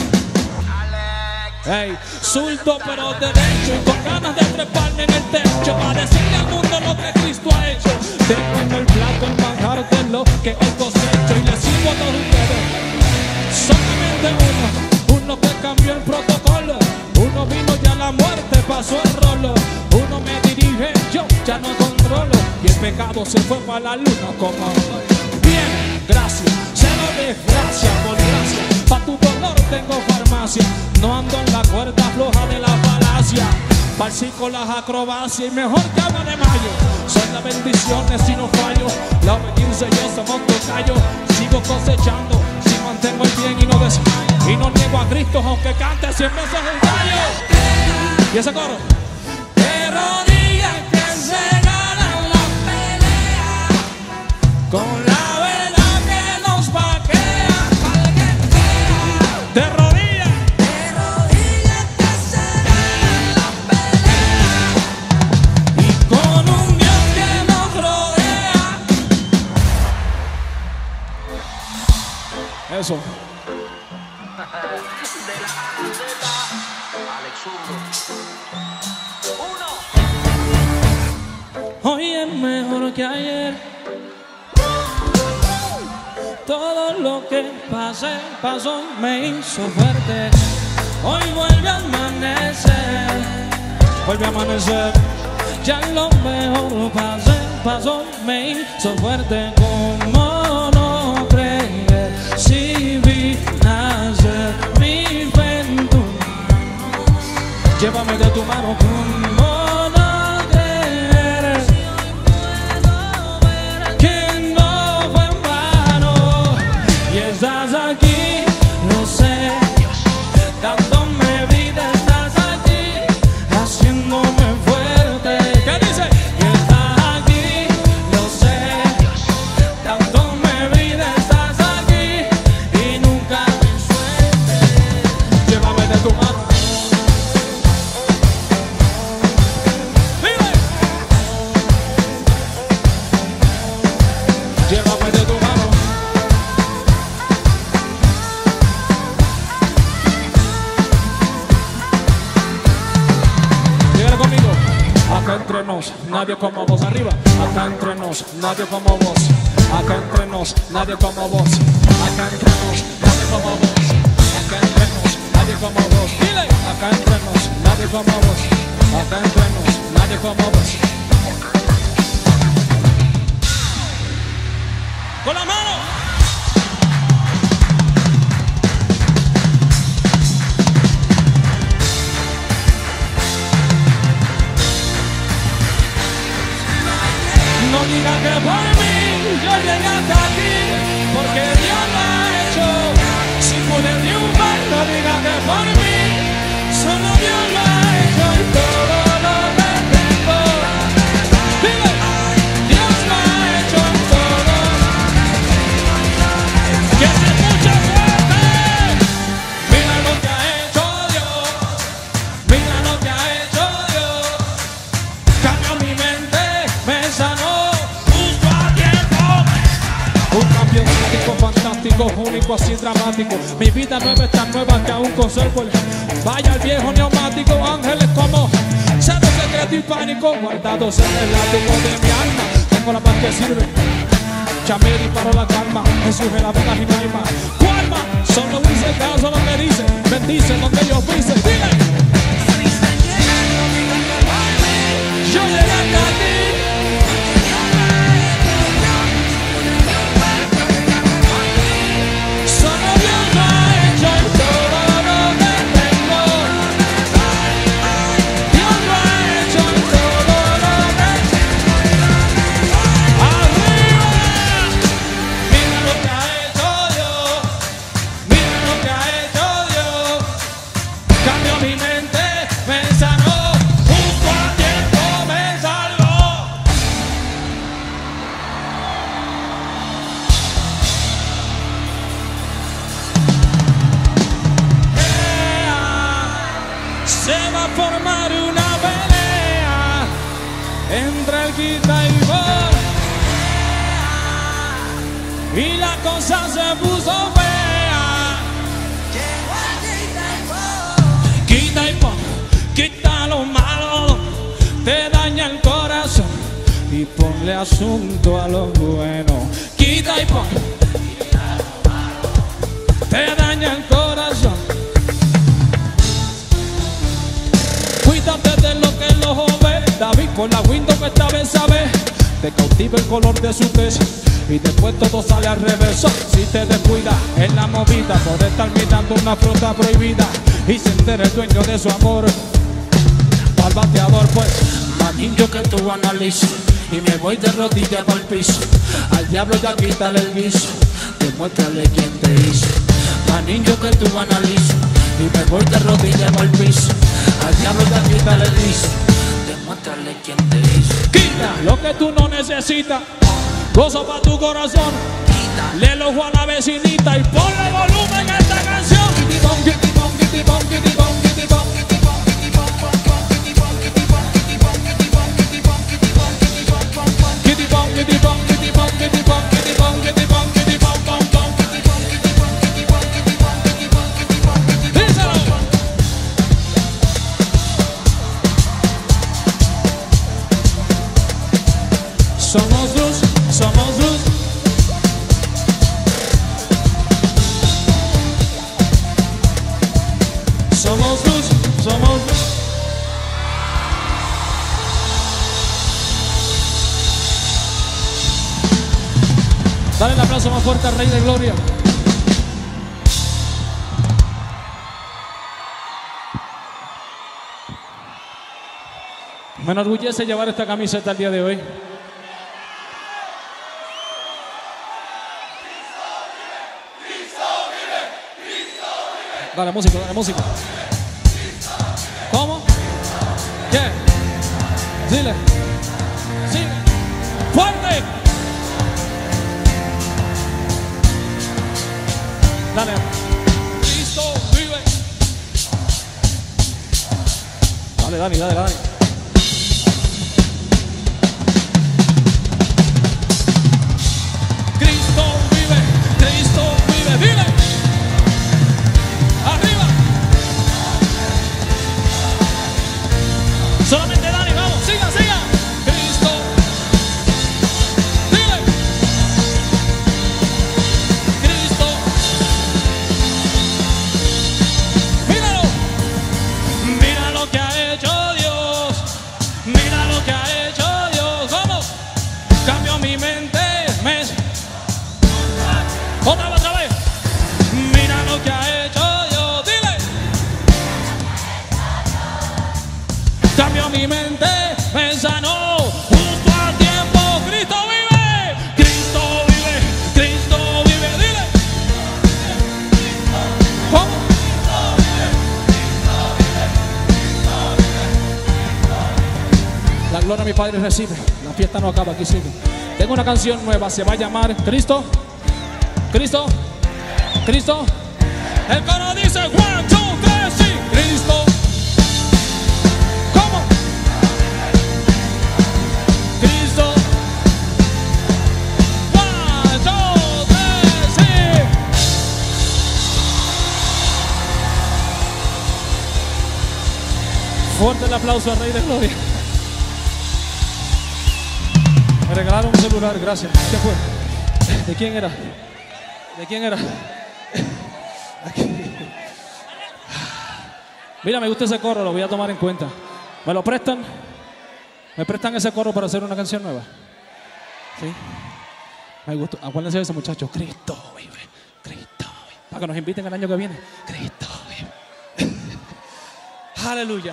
S2: zurdo pero derecho y con ganas de treparme en el techo para decirle al mundo lo que Cristo ha hecho. Tengo en el plato el manjar de lo que hoy cosecho y le sirvo a todos ustedes. Solamente uno, uno que cambió el protocolo. Uno vino ya a la muerte, pasó el rolo. Uno me dirige, yo ya no controlo. Y el pecado se fue para la luna como bien, gracias, cero desgracia, por gracia. Pa' tu dolor tengo farmacia. No ando en la cuerda floja de la falacia. Pa'l con las acrobacias y mejor que habla de mayo. Son las bendiciones si no fallo. La obediencia yo somos tocayos. Sigo cosechando, si mantengo el bien y no desmayo. Y no niego a Cristo aunque cante cien veces el gallo. Y ese coro. De rodillas que se ganan la pelea con la verdad que nos vaquea. De rodillas,
S3: De rodillas que se ganan la pelea
S2: y con un Dios que nos rodea. Eso.
S1: De la A a Z, Alex Zurdo. Uno.
S2: Hoy es mejor que ayer. Todo lo que pasé, pasó, me hizo fuerte. Hoy vuelve a amanecer. Vuelve a amanecer. Ya lo mejor pasé, pasó, me hizo fuerte. Como no creer si vi nacer mi fe en tu mano. Llévame de tu mano, como no creer que no fue en vano. Y estás aquí, lo sé, dándome vida, estás aquí, haciéndome fuerte. ¿Qué dice? Y estás aquí, lo sé, dándome vida, estás aquí, y nunca me sueltes. Llévame de tu mano. ¡Vive! Llévame de tu mano. Dígale conmigo. Acá entre nos, nadie como vos. Arriba. Acá entre nos, nadie como vos. Acá entre nos, nadie como vos. Acá entre nos, nadie como vos. Acá entre nos, nadie como vos. Dile. Acá entre nos, nadie como vos. Acá entre nos, nadie como vos. Con la mano. No diga que por mí yo llegué hasta aquí, porque Dios lo ha hecho. Sin poder ni un mal, no diga que por mí, solo Dios lo ha hecho y todo lo que tengo. Dile, Dios lo ha hecho y todo. Que se escuche fuerte. Mira lo que ha hecho Dios. Mira lo que ha hecho Dios. Cambió mi mente, me sanó. Un cambio dramático, fantástico, único, así dramático. Mi vida nueva es tan nueva que aún conservo el... Vaya el viejo neumático, ángeles como cero secreto y pánico guardados en el látigo de mi alma. Tengo la paz que sirve, Chamir y para la calma. Jesús es la verdad y no hay más. ¿Cuál más? Solo dice caso lo que dice. Bendice donde yo pise. Dile. Yo llegué hasta aquí. Formar una pelea entre el quita y vos, y la cosa se puso fea. Quita y pon, te daña el corazón y ponle asunto a lo bueno. Quita y pon, te daña el corazón. Cuídate de lo que el ojo ve. David por la window que esta vez sabe. Te cautiva el color de su tez y después todo sale al revés. Si te descuidas en la movida por estar mirando una fruta prohibida y se entera el dueño de su amor al bateador, pues manín, yo que tú analizo y me voy de rodillas para el piso. Al diablo ya quítale el guiso, demuéstrale quién te hizo. Manín, yo que tú analizo y me voy de rodillas para el piso. Al diablo ya quítale el guiso, demuéstrale quién te hizo. Quita lo que tú no necesitas, gozo para tu corazón. Le el ojo a la vecinita y ponle volumen a esta canción. Somos luz, somos luz. Somos luz, somos luz. Dale el aplauso más fuerte al Rey de Gloria. Me enorgullece llevar esta camiseta el día de hoy. Dale música, dale música. ¿Cómo? ¿Qué? Dile. Sigue. ¡Fuerte! Dale. Cristo vive. Dale, Dani, dale, Dani. Cristo vive, Cristo vive, vive. Arriba. Solamente Dani, vamos, siga, siga. Cristo. Dile. Cristo. Míralo. Mira lo que ha hecho Dios. Mira lo que ha hecho Dios. Vamos. Cambió mi mente. Me... Otra vez, otra vez. Mira lo que ha hecho Dios. Dile. Cambió mi mente, me sanó justo a tiempo. Cristo vive, Cristo vive, Cristo vive. Dile. ¿Cómo? La gloria a mi Padre recibe. La fiesta no acaba, aquí sigue. Tengo una canción nueva, se va a llamar Cristo, Cristo, Cristo. El coro dice one, two, three, sí. Cristo. ¿Cómo? Cristo. One, two, three, sí. Fuerte el aplauso al Rey de Gloria. Me regalaron un celular, gracias. ¿Qué fue? ¿De quién era? ¿De quién era? Aquí. Mira, me gusta ese coro, lo voy a tomar en cuenta. ¿Me lo prestan? ¿Me prestan ese coro para hacer una canción nueva? ¿Sí? Me gusta. Acuérdense de ese muchacho. Cristo vive, Cristo vive. Para que nos inviten el año que viene. Cristo vive. Aleluya.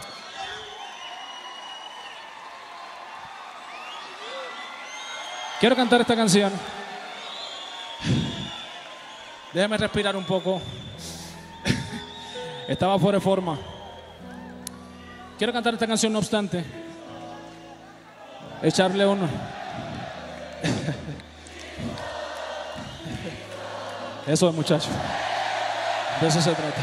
S2: Quiero cantar esta canción. Déjame respirar un poco. Estaba fuera de forma. Quiero cantar esta canción, no obstante. Echarle uno. Eso es, muchachos. De eso se trata.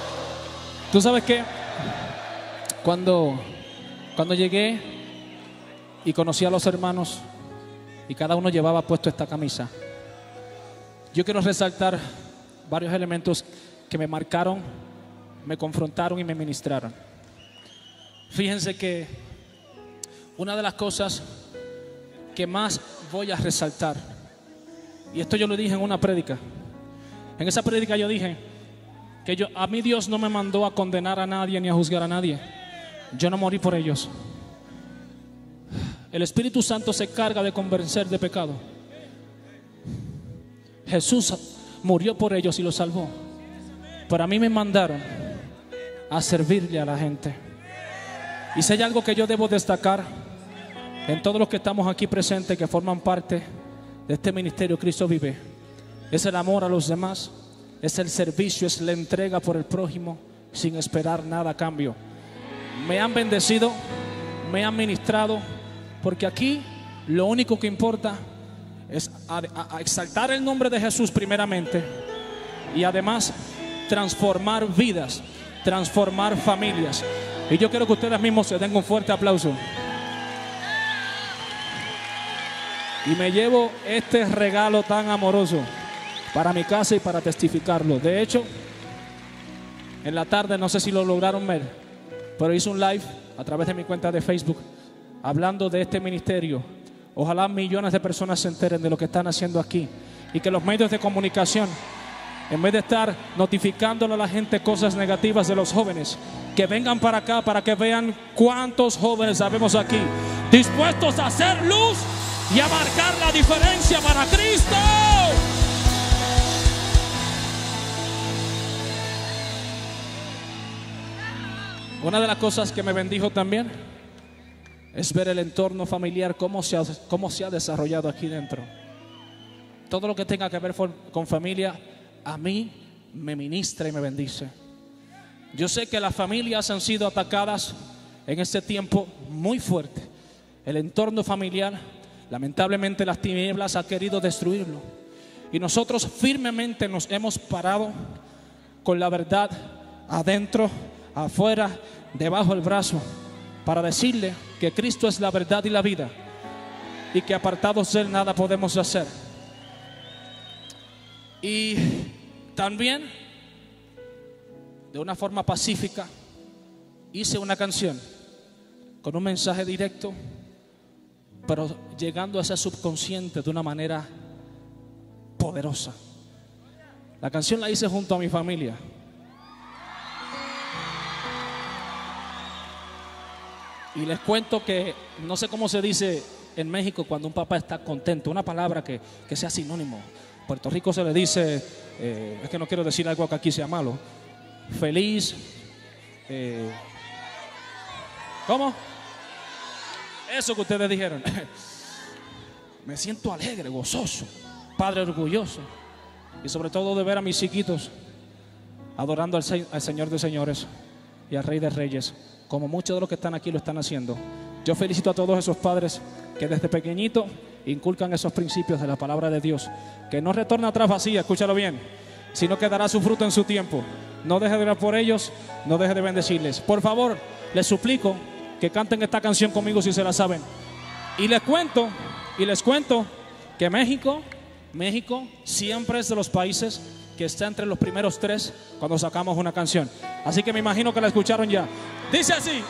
S2: ¿Tú sabes qué? Cuando, cuando llegué y conocí a los hermanos y cada uno llevaba puesto esta camisa. Yo quiero resaltar varios elementos que me marcaron, me confrontaron y me ministraron. Fíjense que una de las cosas que más voy a resaltar, y esto yo lo dije en una prédica, en esa prédica yo dije que yo, a mí Dios no me mandó a condenar a nadie ni a juzgar a nadie. Yo no morí por ellos. El Espíritu Santo se carga de convencer de pecado. Jesús murió por ellos y los salvó. Pero a mí me mandaron a servirle a la gente. Y si hay algo que yo debo destacar en todos los que estamos aquí presentes, que forman parte de este ministerio Cristo Vive, es el amor a los demás, es el servicio, es la entrega por el prójimo sin esperar nada a cambio. Me han bendecido, me han ministrado, porque aquí lo único que importa es a, a, a exaltar el nombre de Jesús primeramente, y además transformar vidas, transformar familias. Y yo quiero que ustedes mismos se den un fuerte aplauso. Y me llevo este regalo tan amoroso para mi casa y para testificarlo. De hecho, en la tarde, no sé si lo lograron ver, pero hice un live a través de mi cuenta de Facebook hablando de este ministerio. Ojalá millones de personas se enteren de lo que están haciendo aquí, y que los medios de comunicación, en vez de estar notificándole a la gente cosas negativas de los jóvenes, que vengan para acá para que vean cuántos jóvenes sabemos aquí dispuestos a hacer luz y a marcar la diferencia para Cristo. Una de las cosas que me bendijo también es ver el entorno familiar, cómo se ha, cómo se ha desarrollado aquí dentro. Todo lo que tenga que ver con familia, a mí me ministra y me bendice. Yo sé que las familias han sido atacadas en este tiempo muy fuerte. El entorno familiar, lamentablemente, las tinieblas han querido destruirlo. Y nosotros firmemente nos hemos parado con la verdad adentro, afuera, debajo del brazo, para decirle que Cristo es la verdad y la vida, y que apartados de Él nada podemos hacer. Y también, de una forma pacífica, hice una canción con un mensaje directo, pero llegando a ese subconsciente de una manera poderosa. La canción la hice junto a mi familia. Y les cuento que no sé cómo se dice en México cuando un papá está contento, una palabra que, que sea sinónimo. En Puerto Rico se le dice, eh, es que no quiero decir algo que aquí sea malo, feliz, eh, ¿cómo? Eso que ustedes dijeron. Me siento alegre, gozoso, padre orgulloso, y sobre todo de ver a mis chiquitos adorando al, al Señor de señores y al Rey de reyes, como muchos de los que están aquí lo están haciendo. Yo felicito a todos esos padres que desde pequeñito inculcan esos principios de la palabra de Dios, que no retorna atrás vacía, escúchalo bien, sino que dará su fruto en su tiempo. No deje de orar por ellos, no deje de bendecirles. Por favor, les suplico que canten esta canción conmigo si se la saben. Y les cuento, y les cuento que México, México siempre es de los países que está entre los primeros tres cuando sacamos una canción. Así que me imagino que la escucharon ya. Dice así.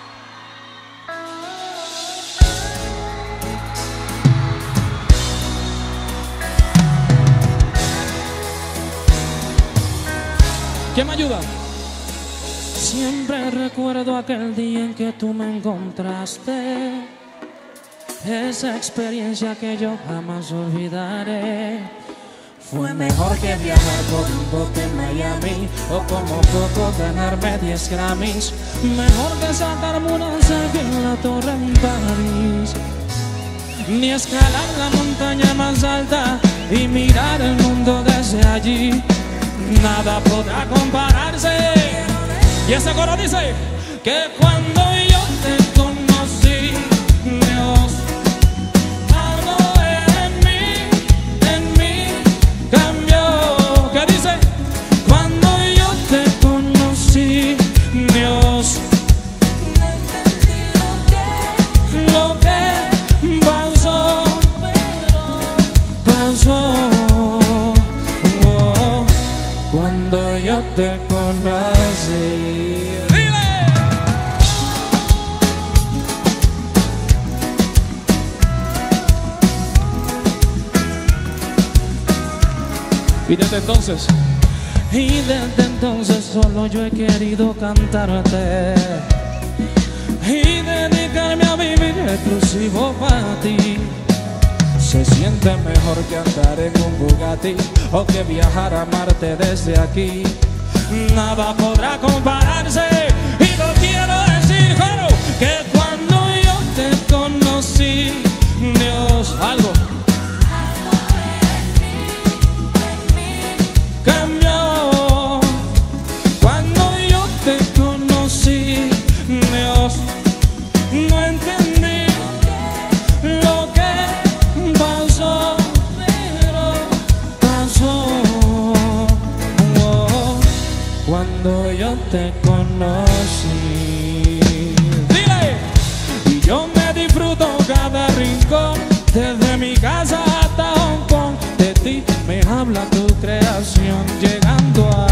S2: ¿Quién me ayuda? Siempre recuerdo aquel día en que tú me encontraste, esa experiencia que yo jamás olvidaré. Fue mejor que viajar por un bote en Miami, o como poco ganarme diez Grammys. Mejor que sacarme una selfie en la torre en París, ni escalar la montaña más alta y mirar el mundo desde allí. Nada podrá compararse. Y ese coro dice que cuando yo te conocí, Dios, algo en mí, en mí cambió. ¿Qué dice? Cuando yo te conocí, Dios, no entendí lo que, lo que Y desde entonces, y desde entonces solo yo he querido cantarte y dedicarme a vivir exclusivo para ti. Se siente mejor que andar en un Bugatti o que viajar a Marte desde aquí. Nada podrá compararse y lo quiero decir, claro, que cuando yo te conocí, Dios, algo cambió. Cuando yo te conocí, Dios, no entendí lo que pasó, pero pasó. Oh, cuando yo te conocí, dile, y yo me disfruto cada rincón, desde mi casa hasta Hong Kong. De ti me habla tu creación, llegando a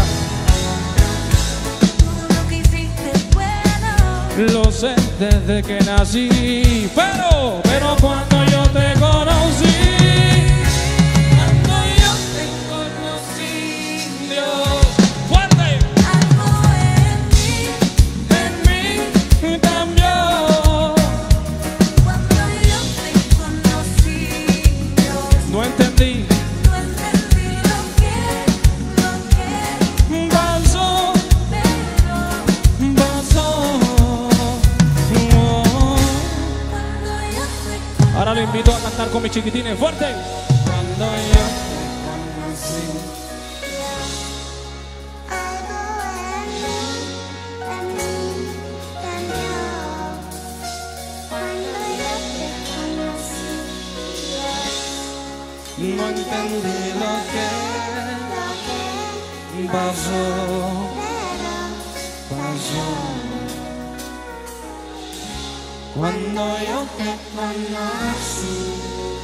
S3: Lo que hiciste es bueno.
S2: lo sé desde que nací, pero, pero cuando yo te conocí, cuando yo te conocí, Dios, fuerte,
S3: Algo en mí,
S2: en mí cambió.
S3: cuando yo te conocí, Dios,
S2: No entendí,
S3: no entendí lo que, lo que
S2: pasó,
S3: pero
S2: pasó. Oh.
S3: cuando yo te conocí.
S2: Ahora le invito a cantar con mis chiquitines, fuerte. Cuando yo no entendí lo que pasó, pasó. Cuando yo te conocí.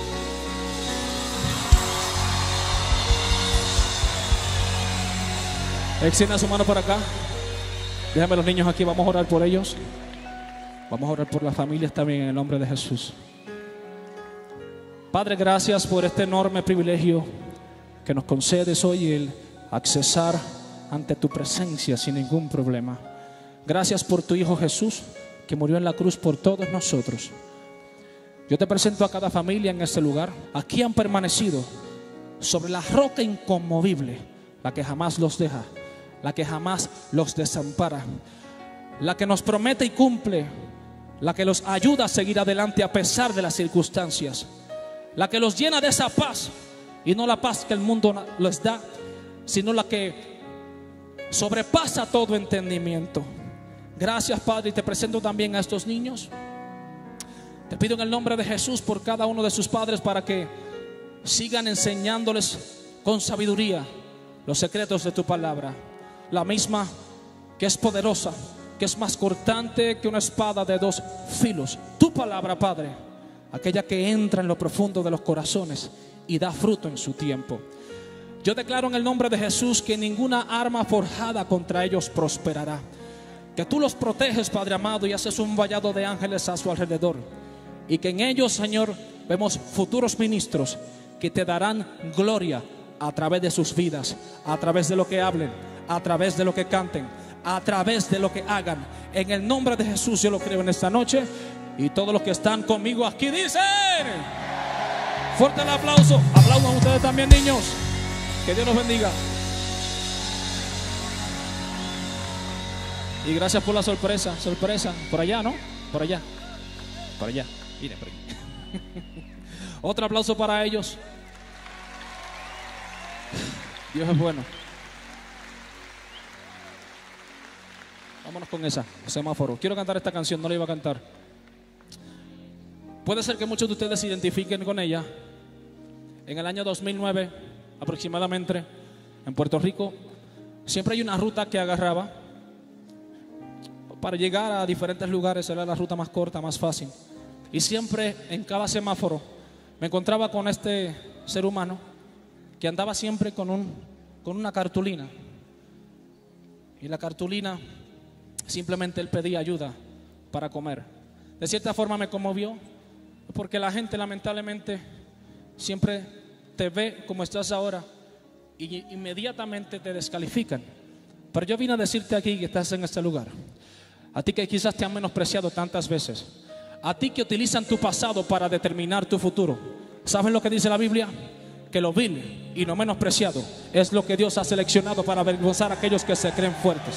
S2: Extienda su mano por acá. Déjame los niños aquí, vamos a orar por ellos. Vamos a orar por las familias también en el nombre de Jesús. Padre, gracias por este enorme privilegio que nos concedes hoy, el accesar ante tu presencia sin ningún problema. Gracias por tu Hijo Jesús, que murió en la cruz por todos nosotros. Yo te presento a cada familia en este lugar. Aquí han permanecido sobre la roca inconmovible, la que jamás los deja, la que jamás los desampara, la que nos promete y cumple, la que los ayuda a seguir adelante a pesar de las circunstancias, la que los llena de esa paz, y no la paz que el mundo les da, sino la que sobrepasa todo entendimiento. Gracias, Padre, y te presento también a estos niños. Te pido en el nombre de Jesús por cada uno de sus padres, para que sigan enseñándoles con sabiduría los secretos de tu palabra, la misma que es poderosa, que es más cortante que una espada de dos filos. Tu palabra, Padre, aquella que entra en lo profundo de los corazones y da fruto en su tiempo. Yo declaro en el nombre de Jesús que ninguna arma forjada contra ellos prosperará, que tú los proteges, Padre amado, y haces un vallado de ángeles a su alrededor, y que en ellos, Señor, vemos futuros ministros que te darán gloria a través de sus vidas, a través de lo que hablen, a través de lo que canten, a través de lo que hagan. En el nombre de Jesús yo lo creo en esta noche. Y todos los que están conmigo aquí dicen: fuerte el aplauso. Aplaudan ustedes también, niños. Que Dios los bendiga. Y gracias por la sorpresa. Sorpresa. Por allá, ¿no? Por allá. Por allá. Miren por aquí. Otro aplauso para ellos. Dios es bueno. Vámonos con esa, semáforo. Quiero cantar esta canción, no la iba a cantar. Puede ser que muchos de ustedes se identifiquen con ella. En el año dos mil nueve, aproximadamente, en Puerto Rico, siempre hay una ruta que agarraba para llegar a diferentes lugares. Era la ruta más corta, más fácil. Y siempre, en cada semáforo, me encontraba con este ser humano que andaba siempre con, un, con una cartulina. Y la cartulina, simplemente él pedía ayuda para comer. De cierta forma me conmovió, porque la gente lamentablemente siempre te ve como estás ahora y inmediatamente te descalifican. Pero yo vine a decirte aquí que estás en este lugar, a ti que quizás te han menospreciado tantas veces, a ti que utilizan tu pasado para determinar tu futuro. ¿Sabes lo que dice la Biblia? Que lo vil y lo menospreciado es lo que Dios ha seleccionado para avergonzar a aquellos que se creen fuertes.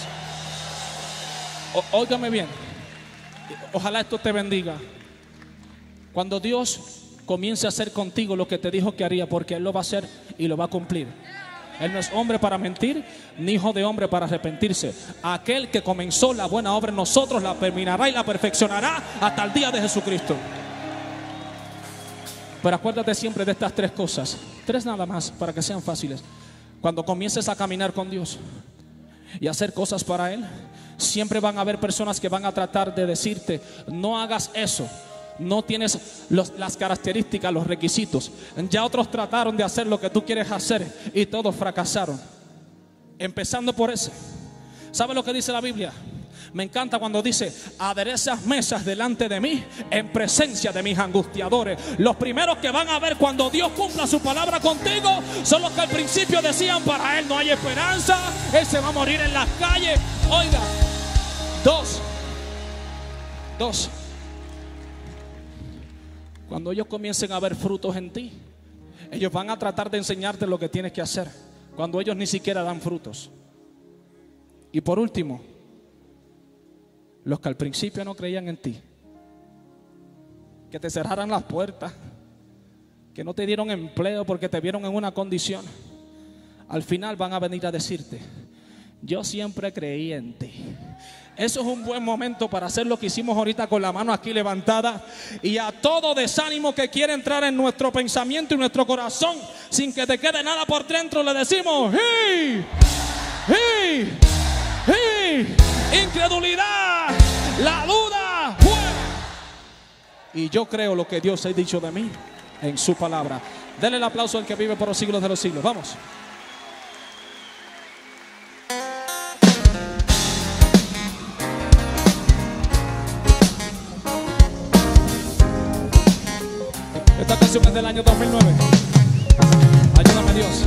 S2: O, óigame bien, ojalá esto te bendiga. Cuando Dios comience a hacer contigo lo que te dijo que haría, porque Él lo va a hacer y lo va a cumplir. Él no es hombre para mentir, ni hijo de hombre para arrepentirse. Aquel que comenzó la buena obra en nosotros la terminará y la perfeccionará hasta el día de Jesucristo. Pero acuérdate siempre de estas tres cosas, tres nada más para que sean fáciles. Cuando comiences a caminar con Dios y hacer cosas para Él, siempre van a haber personas que van a tratar de decirte: no hagas eso, no tienes los, las características, los requisitos. Ya otros trataron de hacer lo que tú quieres hacer y todos fracasaron, empezando por ese. ¿Sabe lo que dice la Biblia? Me encanta cuando dice: aderezas mesas delante de mí en presencia de mis angustiadores. Los primeros que van a ver cuando Dios cumpla su palabra contigo son los que al principio decían: para Él no hay esperanza, Él se va a morir en las calles. Oiga, dos, dos, cuando ellos comiencen a ver frutos en ti, ellos van a tratar de enseñarte lo que tienes que hacer, cuando ellos ni siquiera dan frutos. Y por último, los que al principio no creían en ti, que te cerraran las puertas, que no te dieron empleo porque te vieron en una condición, al final van a venir a decirte: yo siempre creí en ti. Eso es un buen momento para hacer lo que hicimos ahorita con la mano aquí levantada. Y a todo desánimo que quiere entrar en nuestro pensamiento y nuestro corazón, sin que te quede nada por dentro, le decimos: ¡hey! ¡hey! ¡hey! Incredulidad, la duda, fuera. Y yo creo lo que Dios ha dicho de mí en su palabra. Denle el aplauso al que vive por los siglos de los siglos. Vamos. Esta canción es del año dos mil nueve. Ayúdame, Dios.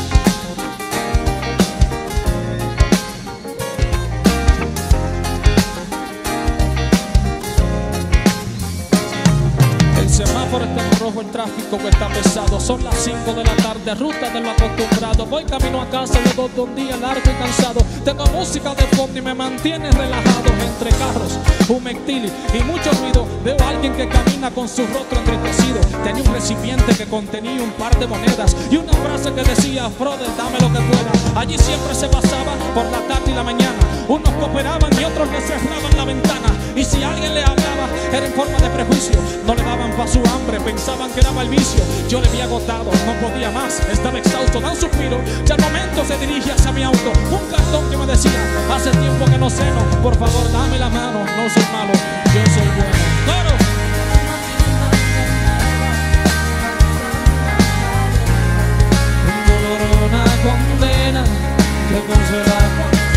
S2: El semáforo está en rojo, el tráfico está pesado. Son las cinco de la tarde, ruta de lo acostumbrado. Voy camino a casa luego de un día largo y cansado. Tengo música de fondo y me mantiene relajado. Entre carros, humectil y mucho ruido, veo a alguien que camina con su rostro entristecido. Tenía un recipiente que contenía un par de monedas y una frase que decía: brother, dame lo que pueda. Allí siempre se pasaba por la tarde y la mañana. Unos cooperaban y otros le cerraban la ventana. Y si alguien le hablaba, era en forma de prejuicio. No le daban pa' su hambre, pensaban que era mal vicio. Yo le vi agotado, no podía más, estaba exhausto, da un suspiro. Ya al momento se dirige hacia mi auto. Un cartón que me decía: hace tiempo que no ceno, por favor dame la mano. No soy malo, yo soy bueno. ¡Claro! Un dolor, una condena que consuela.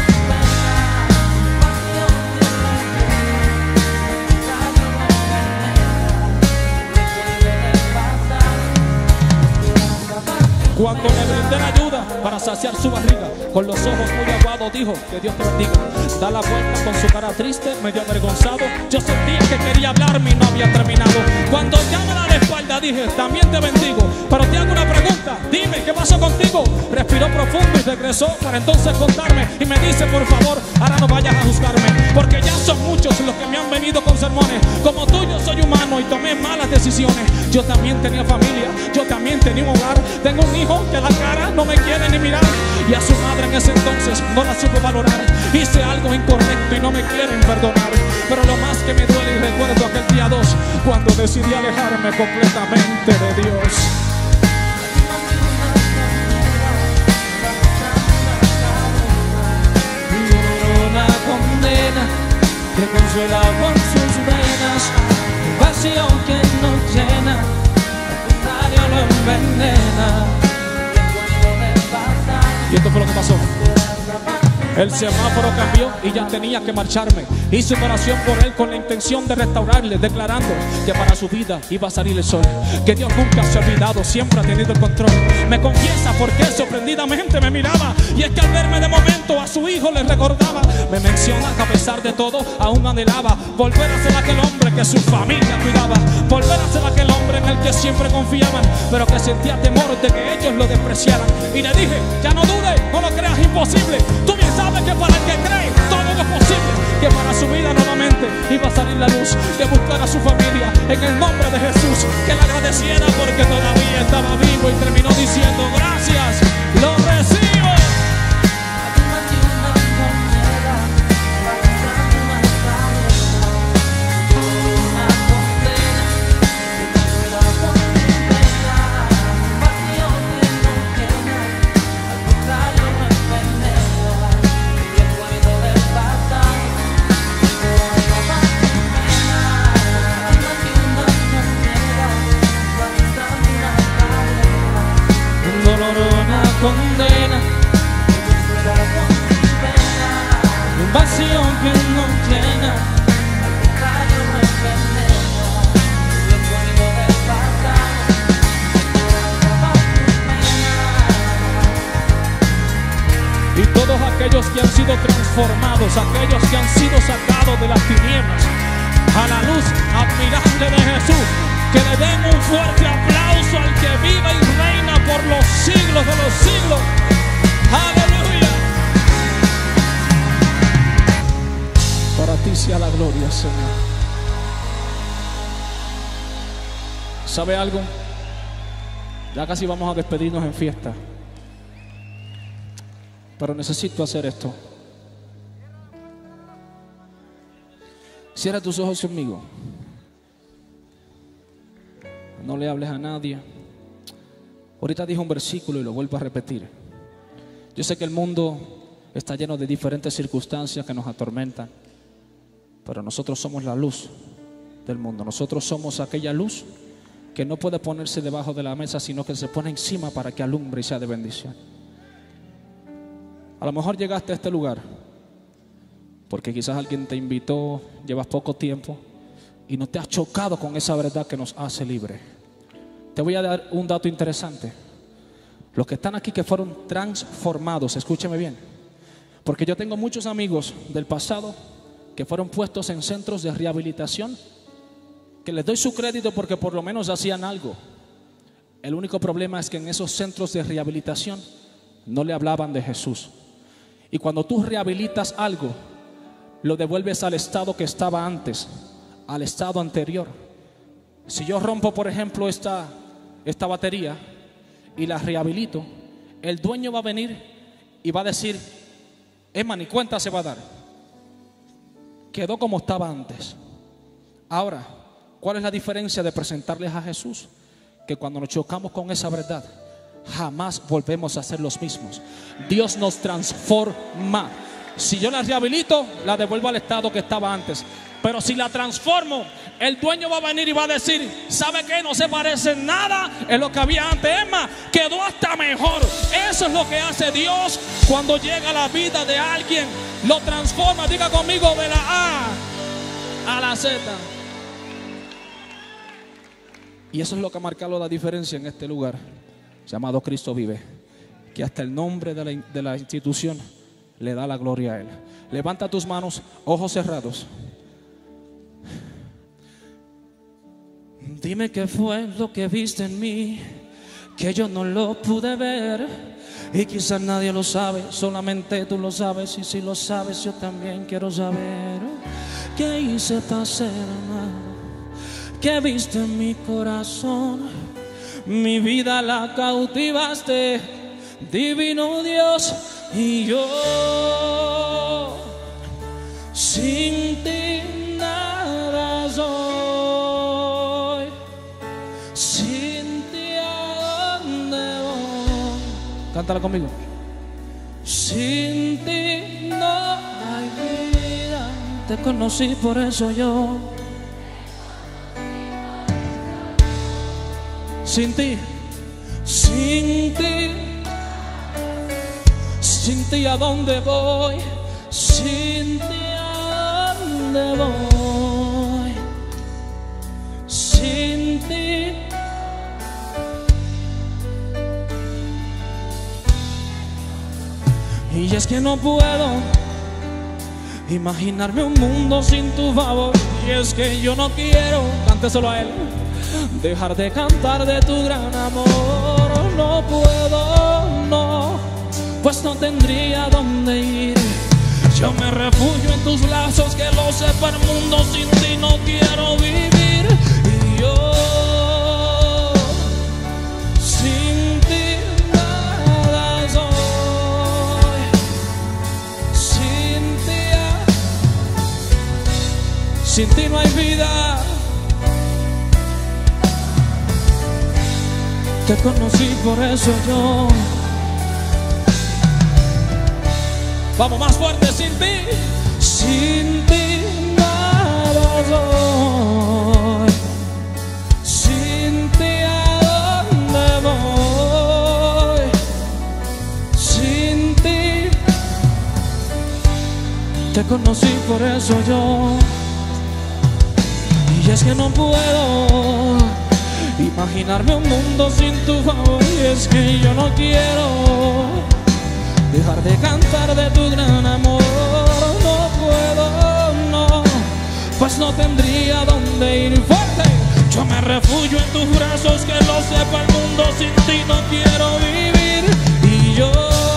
S2: Cuando le brindé la ayuda para saciar su barriga, con los ojos muy aguados dijo: que Dios te bendiga. Da la vuelta con su cara triste, medio avergonzado. Yo sentía que quería hablarme y no había terminado. Cuando ya me da la espalda dije: también te bendigo, pero te hago una pregunta, dime, ¿qué pasó contigo? Respiró profundo y regresó para entonces contarme. Y me dice: por favor, ahora no vayas a juzgarme, porque ya son muchos los que me han venido con sermones. Como tú yo soy humano y tomé malas decisiones. Yo también tenía familia, yo también tenía un hogar. Tengo un hijo que a la cara no me quiere ni mirar, y a su madre en ese entonces no la supe valorar. Hice algo incorrecto y no me quieren perdonar, pero lo más que me duele y recuerdo aquel día dos, cuando decidí alejarme completamente de Dios. Una condena que consuela con sus venas, un vacío que no llena, al contrario lo envenena. Y esto fue lo que pasó. El semáforo cambió y ya tenía que marcharme. Hice una oración por él con la intención de restaurarle, declarando que para su vida iba a salir el sol, que Dios nunca se ha olvidado, siempre ha tenido el control. Me confiesa porque sorprendidamente me miraba, y es que al verme de momento a su hijo le recordaba. Me menciona que a pesar de todo aún anhelaba volver a ser aquel hombre que su familia cuidaba, volver a ser aquel hombre en el que siempre confiaban, pero que sentía temor de que ellos lo despreciaran. Y le dije, ya no dudes, no lo creas imposible. Tú bien sabes que para el que cree todo es posible, que para su vida nuevamente iba a salir la luz, que buscara a su familia en el nombre de Jesús, que le agradeciera porque todavía estaba vivo, y terminó diciendo gracias, lo recibo. Condena, un vacío que no llena, y todos aquellos que han sido transformados, aquellos que han sido sacados de las tinieblas a la luz admirable de Jesús, que le den un fuerte aplauso al que vive y reina por los siglos de los siglos. Aleluya. Para ti sea la gloria, Señor. ¿Sabe algo? Ya casi vamos a despedirnos en fiesta, pero necesito hacer esto. Cierra tus ojos conmigo. No le hables a nadie. Ahorita dije un versículo y lo vuelvo a repetir. Yo sé que el mundo está lleno de diferentes circunstancias que nos atormentan, pero nosotros somos la luz del mundo. Nosotros somos aquella luz que no puede ponerse debajo de la mesa, sino que se pone encima para que alumbre y sea de bendición. A lo mejor llegaste a este lugar porque quizás alguien te invitó, llevas poco tiempo y no te has chocado con esa verdad que nos hace libre. Te voy a dar un dato interesante. Los que están aquí que fueron transformados, escúcheme bien, porque yo tengo muchos amigos del pasado que fueron puestos en centros de rehabilitación, que les doy su crédito porque por lo menos hacían algo. El único problema es que en esos centros de rehabilitación no le hablaban de Jesús. Y cuando tú rehabilitas algo, lo devuelves al estado que estaba antes, al estado anterior. Si yo rompo, por ejemplo, esta, esta batería y la rehabilito, el dueño va a venir y va a decir, Emma, ni cuenta se va a dar, quedó como estaba antes. Ahora, ¿cuál es la diferencia de presentarles a Jesús? Que cuando nos chocamos con esa verdad, jamás volvemos a ser los mismos. Dios nos transforma. Si yo la rehabilito, la devuelvo al estado que estaba antes. Pero si la transformo, el dueño va a venir y va a decir, ¿sabe qué? No se parece nada en lo que había antes. Es más, quedó hasta mejor. Eso es lo que hace Dios cuando llega a la vida de alguien. Lo transforma, diga conmigo, de la A a la Z. Y eso es lo que ha marcado la diferencia en este lugar llamado Cristo Vive, que hasta el nombre de la, de la institución le da la gloria a Él. Levanta tus manos, ojos cerrados. Dime qué fue lo que viste en mí, que yo no lo pude ver, y quizás nadie lo sabe, solamente tú lo sabes. Y si lo sabes, yo también quiero saber qué hice para ser amado, qué viste en mi corazón. Mi vida la cautivaste, divino Dios, y yo sin ti nada soy, sin ti a dónde voy. Cántala conmigo. Sin ti no hay vida, te conocí, por eso yo. Sin ti, sin ti, sin ti a dónde voy. sin ti a dónde voy, sin ti. Y es que no puedo imaginarme un mundo sin tu favor. Y es que yo no quiero, cánteselo a él, dejar de cantar de tu gran amor. No puedo, no, pues no tendría dónde ir. Yo me refugio en tus lazos, que lo sepa el mundo, sin ti no quiero vivir. Y yo sin ti nada soy, sin ti, sin ti no hay vida. Te conocí, por eso yo. Vamos más fuerte, sin ti. Sin ti nada soy, sin ti a dónde voy, sin ti. Te conocí, por eso yo. Y es que no puedo imaginarme un mundo sin tu favor. Y es que yo no quiero dejar de cantar de tu gran amor. No puedo, no, pues no tendría dónde ir. Fuerte, yo me refugio en tus brazos, que lo sepa el mundo, sin ti no quiero vivir. Y yo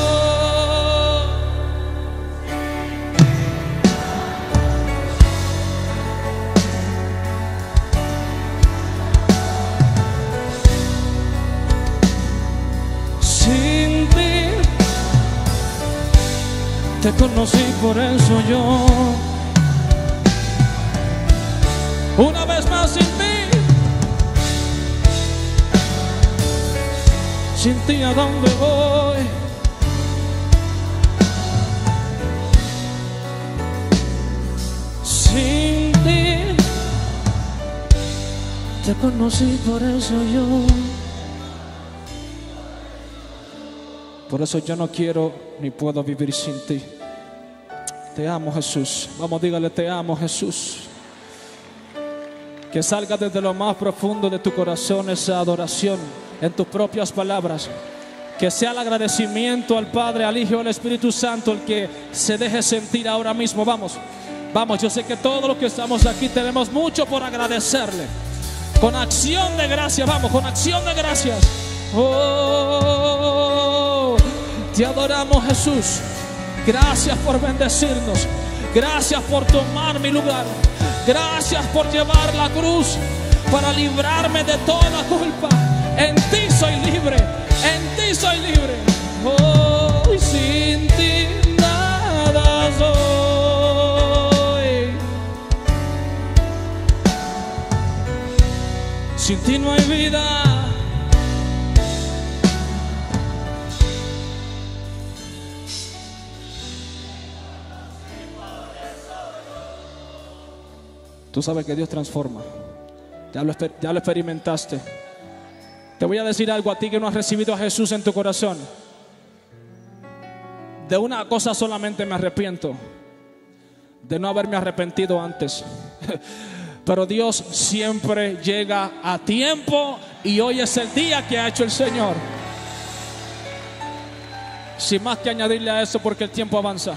S2: te conocí, por eso yo. Una vez más, sin ti, sin ti a dónde voy. Sin ti, te conocí, por eso yo. Por eso yo no quiero ni puedo vivir sin ti. Te amo, Jesús. Vamos, dígale, te amo, Jesús. Que salga desde lo más profundo de tu corazón esa adoración en tus propias palabras. Que sea el agradecimiento al Padre, al Hijo y al Espíritu Santo el que se deje sentir ahora mismo. Vamos, vamos, yo sé que todos los que estamos aquí tenemos mucho por agradecerle. Con acción de gracias, vamos, con acción de gracias. Oh, te adoramos, Jesús. Gracias por bendecirnos. Gracias por tomar mi lugar. Gracias por llevar la cruz para librarme de toda culpa. En ti soy libre. En ti soy libre. Oh, sin ti nada soy. Sin ti no hay vida. Tú sabes que Dios transforma. Ya lo, ya lo experimentaste. Te voy a decir algo a ti que no has recibido a Jesús en tu corazón. De una cosa solamente me arrepiento: de no haberme arrepentido antes. Pero Dios siempre llega a tiempo y hoy es el día que ha hecho el Señor. Sin más que añadirle a eso, porque el tiempo avanza.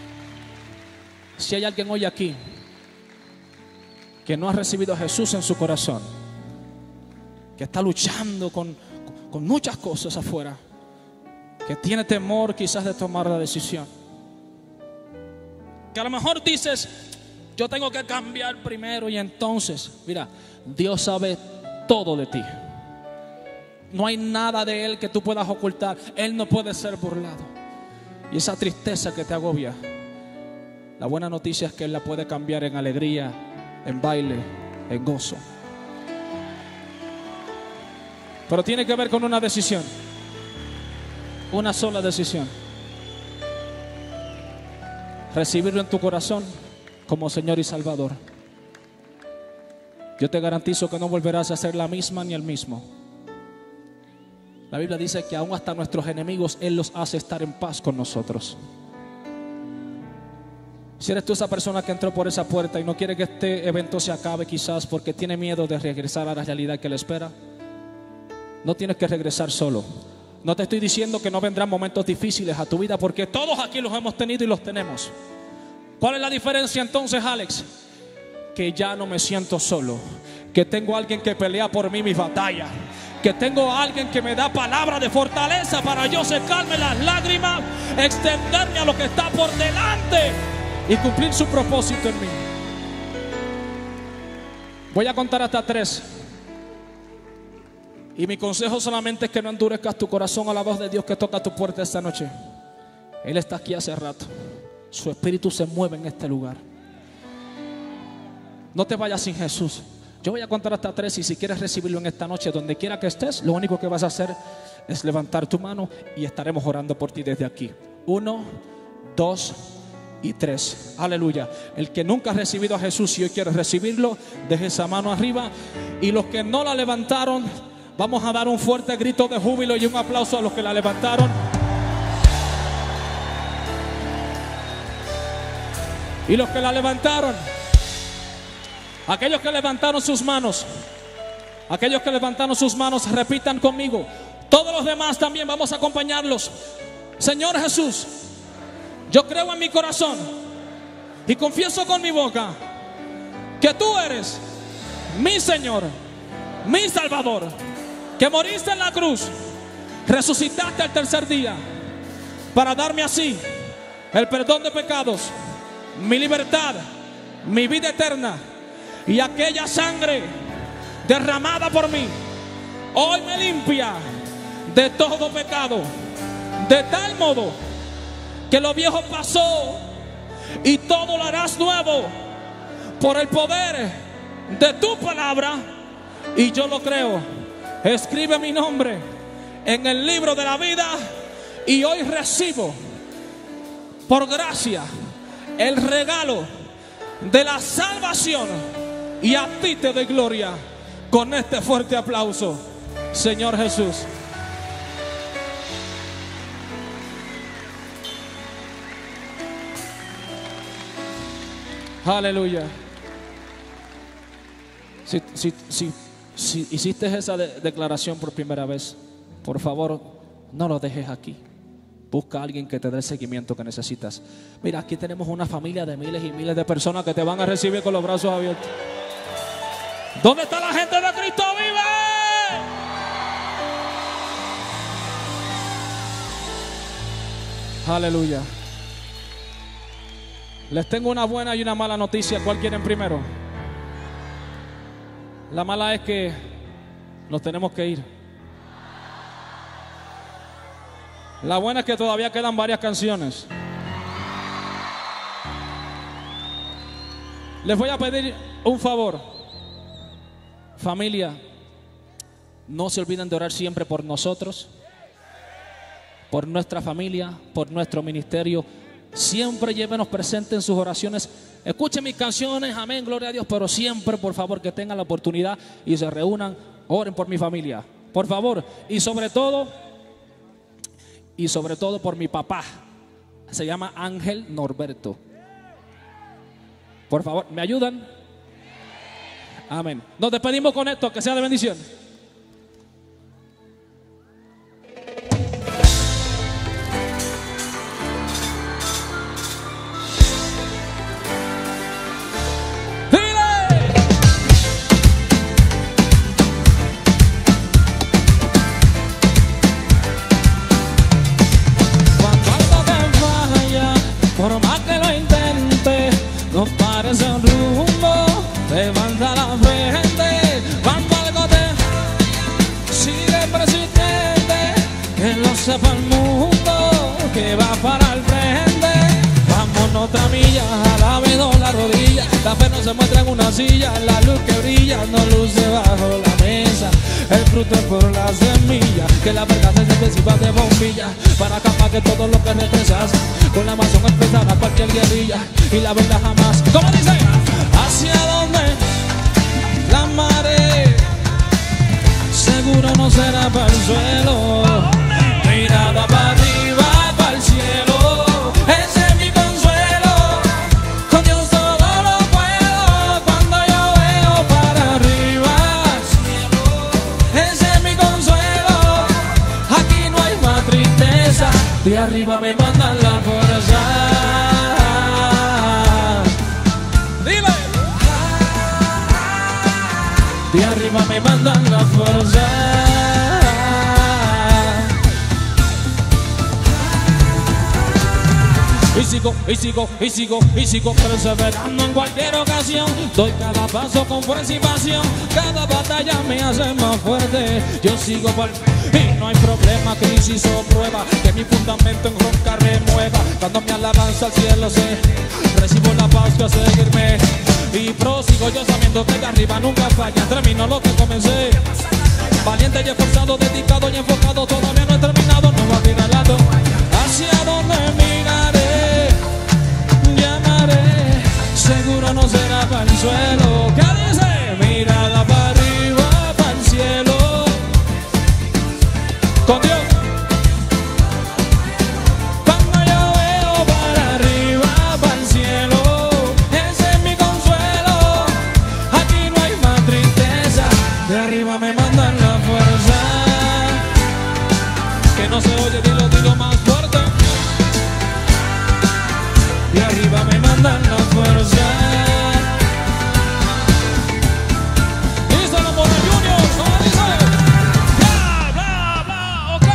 S2: Si hay alguien hoy aquí que no ha recibido a Jesús en su corazón, que está luchando con, con muchas cosas afuera, que tiene temor quizás de tomar la decisión, que a lo mejor dices, yo tengo que cambiar primero, y entonces, mira, Dios sabe todo de ti. No hay nada de Él que tú puedas ocultar. Él no puede ser burlado. Y esa tristeza que te agobia, la buena noticia es que Él la puede cambiar en alegría, en baile, en gozo. Pero tiene que ver con una decisión. Una sola decisión: recibirlo en tu corazón como Señor y Salvador. Yo te garantizo que no volverás a ser la misma ni el mismo. La Biblia dice que aún hasta nuestros enemigos Él los hace estar en paz con nosotros. Si eres tú esa persona que entró por esa puerta y no quiere que este evento se acabe, quizás porque tiene miedo de regresar a la realidad que le espera, no tienes que regresar solo. No te estoy diciendo que no vendrán momentos difíciles a tu vida, porque todos aquí los hemos tenido y los tenemos. ¿Cuál es la diferencia entonces, Alex? Que ya no me siento solo, que tengo a alguien que pelea por mí mis batallas, que tengo a alguien que me da palabra de fortaleza para yo secarme las lágrimas, extenderme a lo que está por delante y cumplir su propósito en mí. Voy a contar hasta tres. Y mi consejo solamente es que no endurezcas tu corazón a la voz de Dios que toca tu puerta esta noche. Él está aquí hace rato. Su espíritu se mueve en este lugar. No te vayas sin Jesús. Yo voy a contar hasta tres y si quieres recibirlo en esta noche, donde quiera que estés, lo único que vas a hacer es levantar tu mano y estaremos orando por ti desde aquí. Uno, dos y tres. Aleluya. El que nunca ha recibido a Jesús y hoy quiere recibirlo, deje esa mano arriba. Y los que no la levantaron, vamos a dar un fuerte grito de júbilo y un aplauso a los que la levantaron. Y los que la levantaron, aquellos que levantaron sus manos, aquellos que levantaron sus manos, repitan conmigo. Todos los demás también vamos a acompañarlos. Señor Jesús, yo creo en mi corazón y confieso con mi boca que tú eres mi Señor, mi Salvador, que moriste en la cruz, resucitaste al tercer día para darme así el perdón de pecados, mi libertad, mi vida eterna, y aquella sangre derramada por mí hoy me limpia de todo pecado, de tal modo que lo viejo pasó y todo lo harás nuevo por el poder de tu palabra. Y yo lo creo. Escribe mi nombre en el libro de la vida y hoy recibo por gracia el regalo de la salvación, y a ti te doy gloria con este fuerte aplauso, Señor Jesús. Aleluya. Si, si, si, si hiciste esa de declaración por primera vez, por favor, no lo dejes aquí. Busca a alguien que te dé el seguimiento que necesitas. Mira, aquí tenemos una familia de miles y miles de personas que te van a recibir con los brazos abiertos. ¿Dónde está la gente de Cristo vive? Aleluya. Les tengo una buena y una mala noticia. ¿Cuál quieren primero? La mala es que nos tenemos que ir. La buena es que todavía quedan varias canciones. Les voy a pedir un favor. Familia, no se olviden de orar siempre por nosotros, por nuestra familia, por nuestro ministerio. Siempre llévenos presentes en sus oraciones. Escuchen mis canciones, amén, gloria a Dios. Pero siempre, por favor, que tengan la oportunidad y se reúnan, oren por mi familia, por favor. Y sobre todo, y sobre todo por mi papá. Se llama Ángel Norberto. Por favor, ¿me ayudan? Amén. Nos despedimos con esto, que sea de bendición. Por más que lo intente, no pares el rumbo, levanta la frente. Cuando algo te sigue persistente, que lo sepa el mundo, que va para el frente. Vámonos otra milla, alabado la rodilla, la fe no se muestra en una silla, la luz que brilla no luce bajo la mesa. El fruto es por la semilla, que la verdad se necesita de bombilla, para acabar que todo lo que represas, con la razón expresada cualquier guerrilla, y la verdad jamás, ¿cómo dice? ¿Hacia dónde? La marea, seguro no será para el suelo, mirada para arriba, para el cielo, ese es mi consuelo, de arriba me mandan la fuerza. Dile. De arriba me mandan la fuerza. Y sigo, y sigo, y sigo, y sigo perseverando en cualquier ocasión. Doy cada paso con fuerza y pasión. Cada batalla me hace más fuerte. Yo sigo por... y no hay problema, crisis o prueba, que mi fundamento en roncar remueva. Cuando mi alabanza al cielo se... recibo la paz que a seguirme. Y prosigo yo sabiendo que de arriba nunca falla. Termino lo que comencé. Valiente y esforzado, dedicado y enfocado. Todavía no he terminado, no va a ir al lado. Hacia donde miraré, llamaré. Seguro no será para el suelo. ¿Qué dice? Mirada para arriba, para el cielo. Con Dios. Cuando yo veo para arriba, para el cielo, ese es mi consuelo. Aquí no hay más tristeza. De arriba me mandan la fuerza. Que no se oye, dilo, dilo más fuerte. De arriba me mandan la fuerza. Díselo por el Junior, ¿cómo dice? Bla, bla, bla, ok.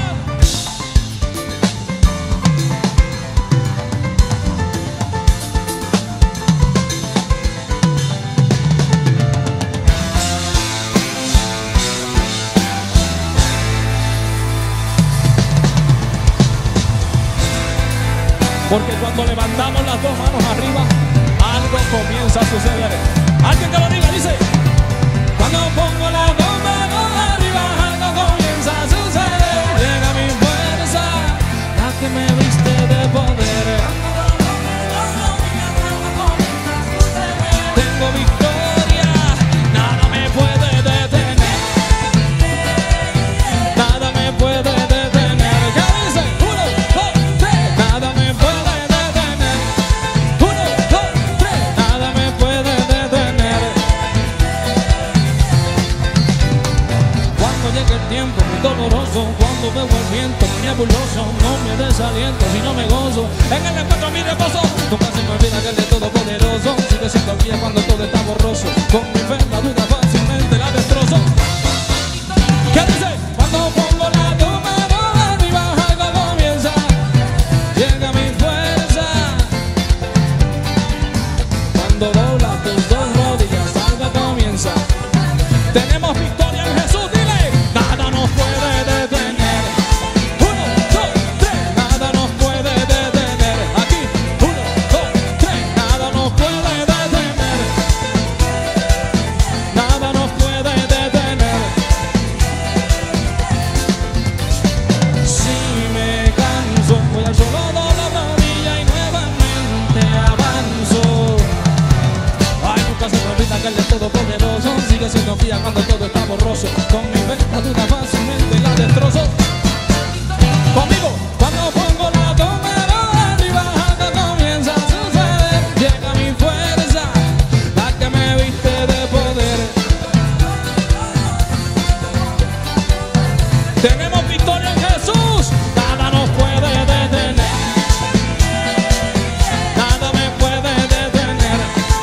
S2: Porque cuando levantamos las dos manos arriba, algo comienza a suceder. Alguien que lo diga, dice. Cuando pongo las dos manos arriba, algo comienza a suceder. Llega mi fuerza, la que me viste de poder. Tengo victoria, nada me puede detener. Nada me puede detener. ¿Qué dice? Uno, dos, tres. Nada me puede detener. Uno, dos, tres. Nada me puede detener. Cuando llegue el tiempo muy doloroso, cuando veo el viento muy nebuloso, no me desaliento si no me gozo. En el encuentro mi reposo, nunca se me olvida que el de Todopoderoso sigue siendo fiel cuando todo está borroso. Con mi fe la duda fácilmente la destrozo. ¿Qué dice? Cuando pongo la dos manos arriba, algo comienza. Llega mi fuerza. Cuando doblas tus dos rodillas, algo comienza. Tenemos victoria en Jesús, dile. Nada nos puede detener. Uno, dos, tres. Nada nos puede detener. Aquí. Uno, dos, tres. Nada nos puede detener. Nada nos puede detener. Si me canso, voy al suelo, doblo la rodilla y nuevamente avanzo. Ay, nunca se me olvida que el de Todopoderoso sigue siendo fiel cuando todo está borroso. Con mi fe la duda fácilmente la destrozo. Conmigo, cuando pongo la dos manos arriba, algo comienza a suceder. Llega mi fuerza, la que me viste de poder. Tenemos victoria en Jesús, nada nos puede detener. Nada me puede detener.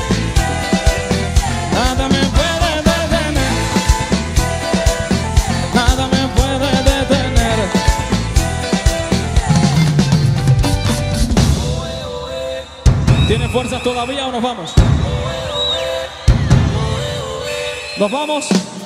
S2: Nada me puede detener. Nada me puede detener. ¿Tiene fuerzas todavía o nos vamos? ¿Nos vamos?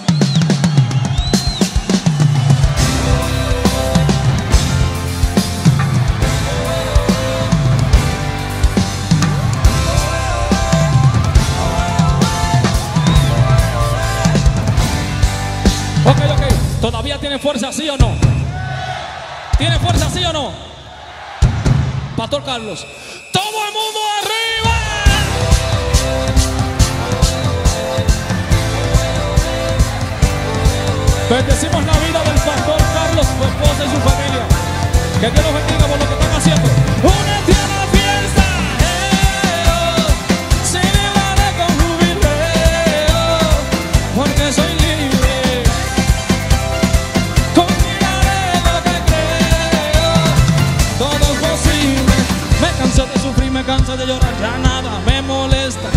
S2: Ok, ok. ¿Todavía tiene fuerza, sí o no? ¿Tiene fuerza, sí o no? Pastor Carlos. ¡Todo el mundo arriba! Bendecimos la vida del Pastor Carlos, su esposa y su familia. Que Dios los bendiga por lo que están haciendo. ¡Únete a la fiesta! Eh, oh, celebraré con jubileo, porque soy libre. Confiaré en lo que creo. Todo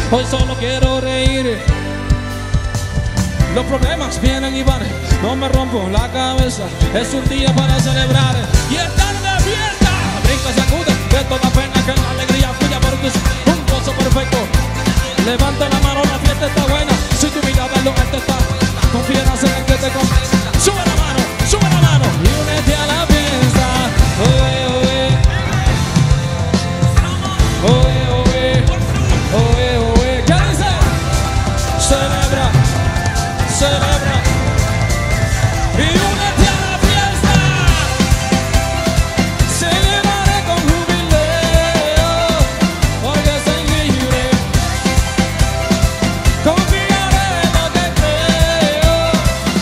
S2: Hoy solo quiero reír. Los problemas vienen y van, no me rompo la cabeza. Es un día para celebrar y estar de fiesta. Brinca, sacude, de toda pena que la alegría fluya por tus. Un gozo perfecto. Levanta la mano, la fiesta está buena. Si tu mirada en lo alto está, confías en el que te confiesa. Sube la mano, sube la mano y únete a la fiesta. Oe, oe. Oe, oe. Oe, oe. ¿Qué dice? Celebra. Celebra y únete a la fiesta. Celebraré con jubileo, porque soy libre. Confiaré en lo que creo.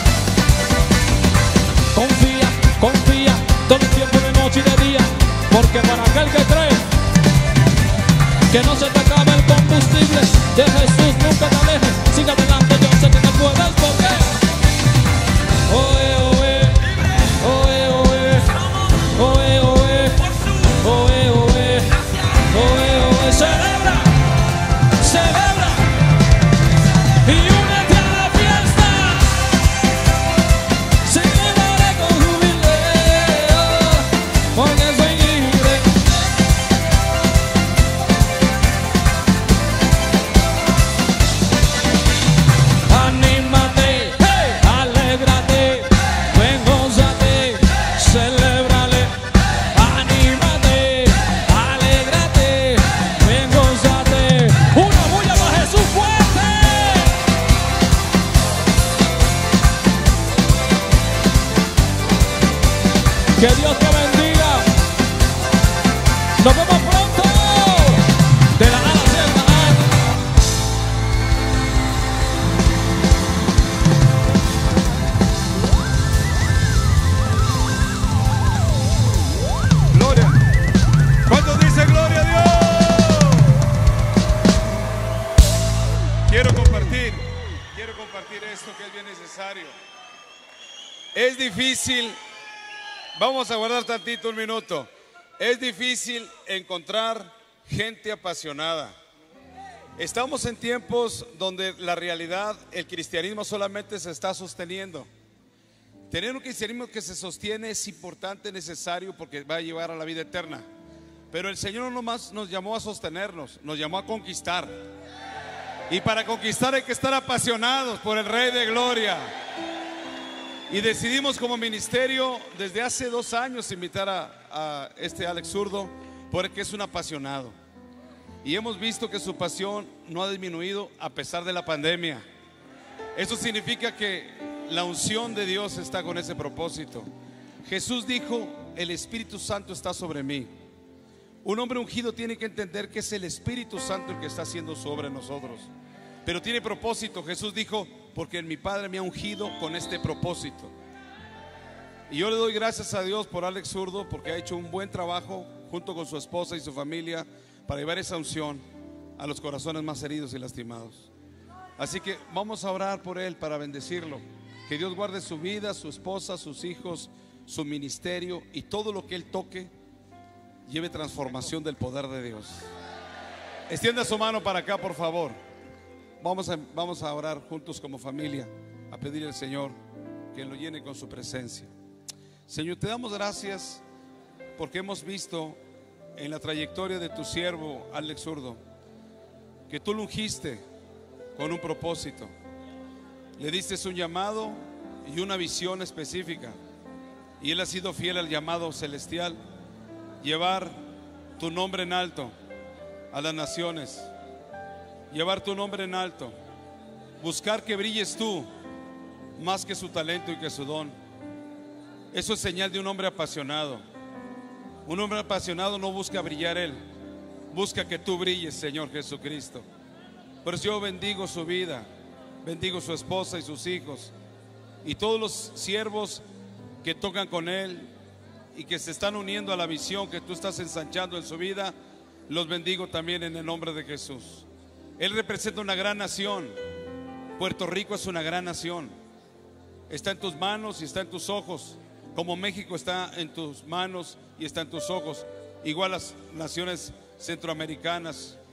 S2: Confía, confía, todo el tiempo de noche y de día, porque para aquel que cree, que no se te acabe el combustible, de Jesús nunca te alejes. Sigue adelante, yo sé que te puedes, porque oe, oe, oe, oe, oe, oe, oe, oe, oe, oe, celebra, celebra y únete a la fiesta. Celebraré con jubileo, porque soy libre. Anímate, hey, alégrate, ven, gózate, celébrale. Anímate, alégrate, ven, gózate. Una bulla para Jesús fuerte. Que Dios te bendiga. Nos vemos pronto. De la nada cierta.
S5: Gloria. ¿Cuántos dicen gloria a Dios? Quiero compartir, quiero compartir esto que es bien necesario. Es difícil, vamos a guardar tantito un minuto. Es difícil encontrar gente apasionada. Estamos en tiempos donde la realidad, el cristianismo solamente se está sosteniendo. Tener un cristianismo que se sostiene es importante, necesario, porque va a llevar a la vida eterna. Pero el Señor no nomás nos llamó a sostenernos, nos llamó a conquistar. Y para conquistar hay que estar apasionados por el Rey de Gloria. Y decidimos como ministerio desde hace dos años invitar a, a este Alex Zurdo, porque es un apasionado. Y hemos visto que su pasión no ha disminuido a pesar de la pandemia. Eso significa que la unción de Dios está con ese propósito. Jesús dijo: el Espíritu Santo está sobre mí. Un hombre ungido tiene que entender que es el Espíritu Santo el que está haciendo su obra en nosotros. Pero tiene propósito. Jesús dijo: porque mi Padre me ha ungido con este propósito. Y yo le doy gracias a Dios por Alex Zurdo, porque ha hecho un buen trabajo junto con su esposa y su familia para llevar esa unción a los corazones más heridos y lastimados. Así que vamos a orar por él para bendecirlo. Que Dios guarde su vida, su esposa, sus hijos, su ministerio, y todo lo que él toque lleve transformación del poder de Dios. Extienda su mano para acá, por favor. Vamos a, vamos a orar juntos como familia, a pedirle al Señor que lo llene con su presencia. Señor, te damos gracias porque hemos visto en la trayectoria de tu siervo Alex Zurdo que tú lo ungiste con un propósito. Le diste un llamado y una visión específica, y él ha sido fiel al llamado celestial: llevar tu nombre en alto a las naciones, llevar tu nombre en alto, buscar que brilles tú más que su talento y que su don. Eso es señal de un hombre apasionado. Un hombre apasionado no busca brillar él, busca que tú brilles, Señor Jesucristo. Por eso yo bendigo su vida, bendigo su esposa y sus hijos, y todos los siervos que tocan con él y que se están uniendo a la visión que tú estás ensanchando en su vida. Los bendigo también en el nombre de Jesús. Él representa una gran nación. Puerto Rico es una gran nación. Está en tus manos y está en tus ojos, como México está en tus manos y está en tus ojos. Igual las naciones centroamericanas,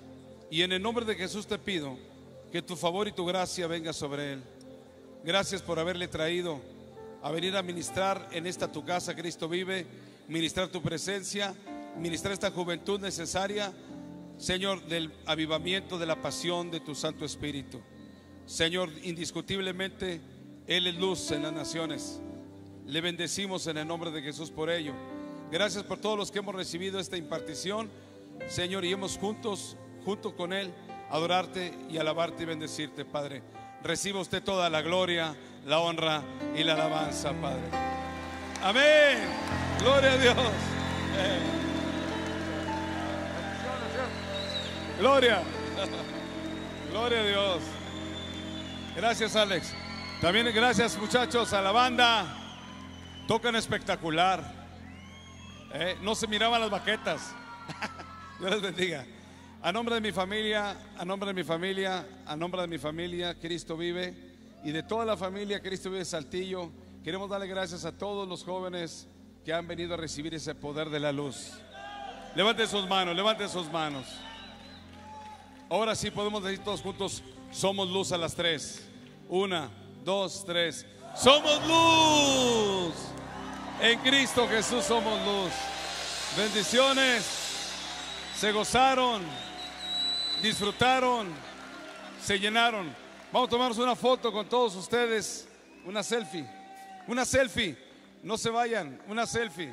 S5: Y en el nombre de Jesús te pido que tu favor y tu gracia venga sobre él. Gracias por haberle traído a venir a ministrar en esta tu casa, Cristo vive, ministrar tu presencia, ministrar esta juventud necesaria, Señor, del avivamiento, de la pasión de tu Santo Espíritu. Señor, indiscutiblemente Él es luz en las naciones. Le bendecimos en el nombre de Jesús por ello. Gracias por todos los que hemos recibido esta impartición, Señor, y hemos juntos, junto con Él, adorarte y alabarte y bendecirte, Padre. Reciba usted toda la gloria, la honra y la alabanza, Padre. Amén. Gloria a Dios. Eh. Gloria. Gloria a Dios. Gracias, Alex. También gracias, muchachos, a la banda. Tocan espectacular. Eh, no se miraban las baquetas. Dios les bendiga. A nombre de mi familia, a nombre de mi familia, a nombre de mi familia, Cristo vive, y de toda la familia Cristo vive Saltillo, queremos darle gracias a todos los jóvenes que han venido a recibir ese poder de la luz. Levanten sus manos, levanten sus manos. Ahora sí podemos decir todos juntos: somos luz a las tres. Una, dos, tres. Somos luz. En Cristo Jesús somos luz. Bendiciones. Se gozaron, disfrutaron, se llenaron. Vamos a tomarnos una foto con todos ustedes. Una selfie. Una selfie. No se vayan. Una selfie.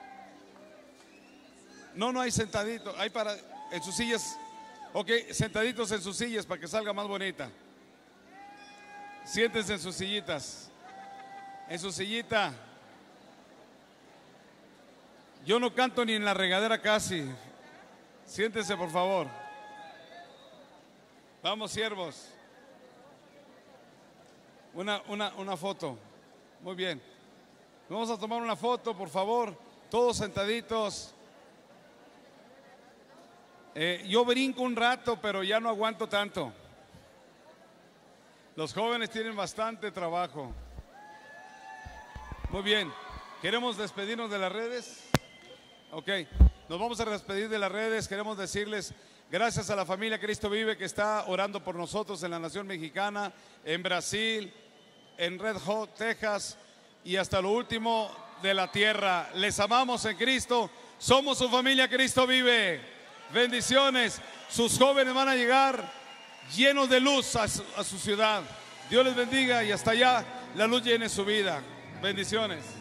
S5: No, no hay sentadito. Hay para en sus sillas. Ok, sentaditos en sus sillas para que salga más bonita. Siéntense en sus sillitas. En su sillita. Yo no canto ni en la regadera casi. Siéntense, por favor. Vamos, siervos. Una, una, una foto. Muy bien. Vamos a tomar una foto, por favor. Todos sentaditos. Eh, yo brinco un rato, pero ya no aguanto tanto. Los jóvenes tienen bastante trabajo. Muy bien. ¿Queremos despedirnos de las redes? Ok. Nos vamos a despedir de las redes. Queremos decirles gracias a la familia Cristo Vive que está orando por nosotros en la nación mexicana, en Brasil, en Red Hot, Texas y hasta lo último de la tierra. Les amamos en Cristo. Somos su familia Cristo Vive. Bendiciones. Sus jóvenes van a llegar llenos de luz a su, a su ciudad. Dios les bendiga y hasta allá la luz llene su vida. Bendiciones.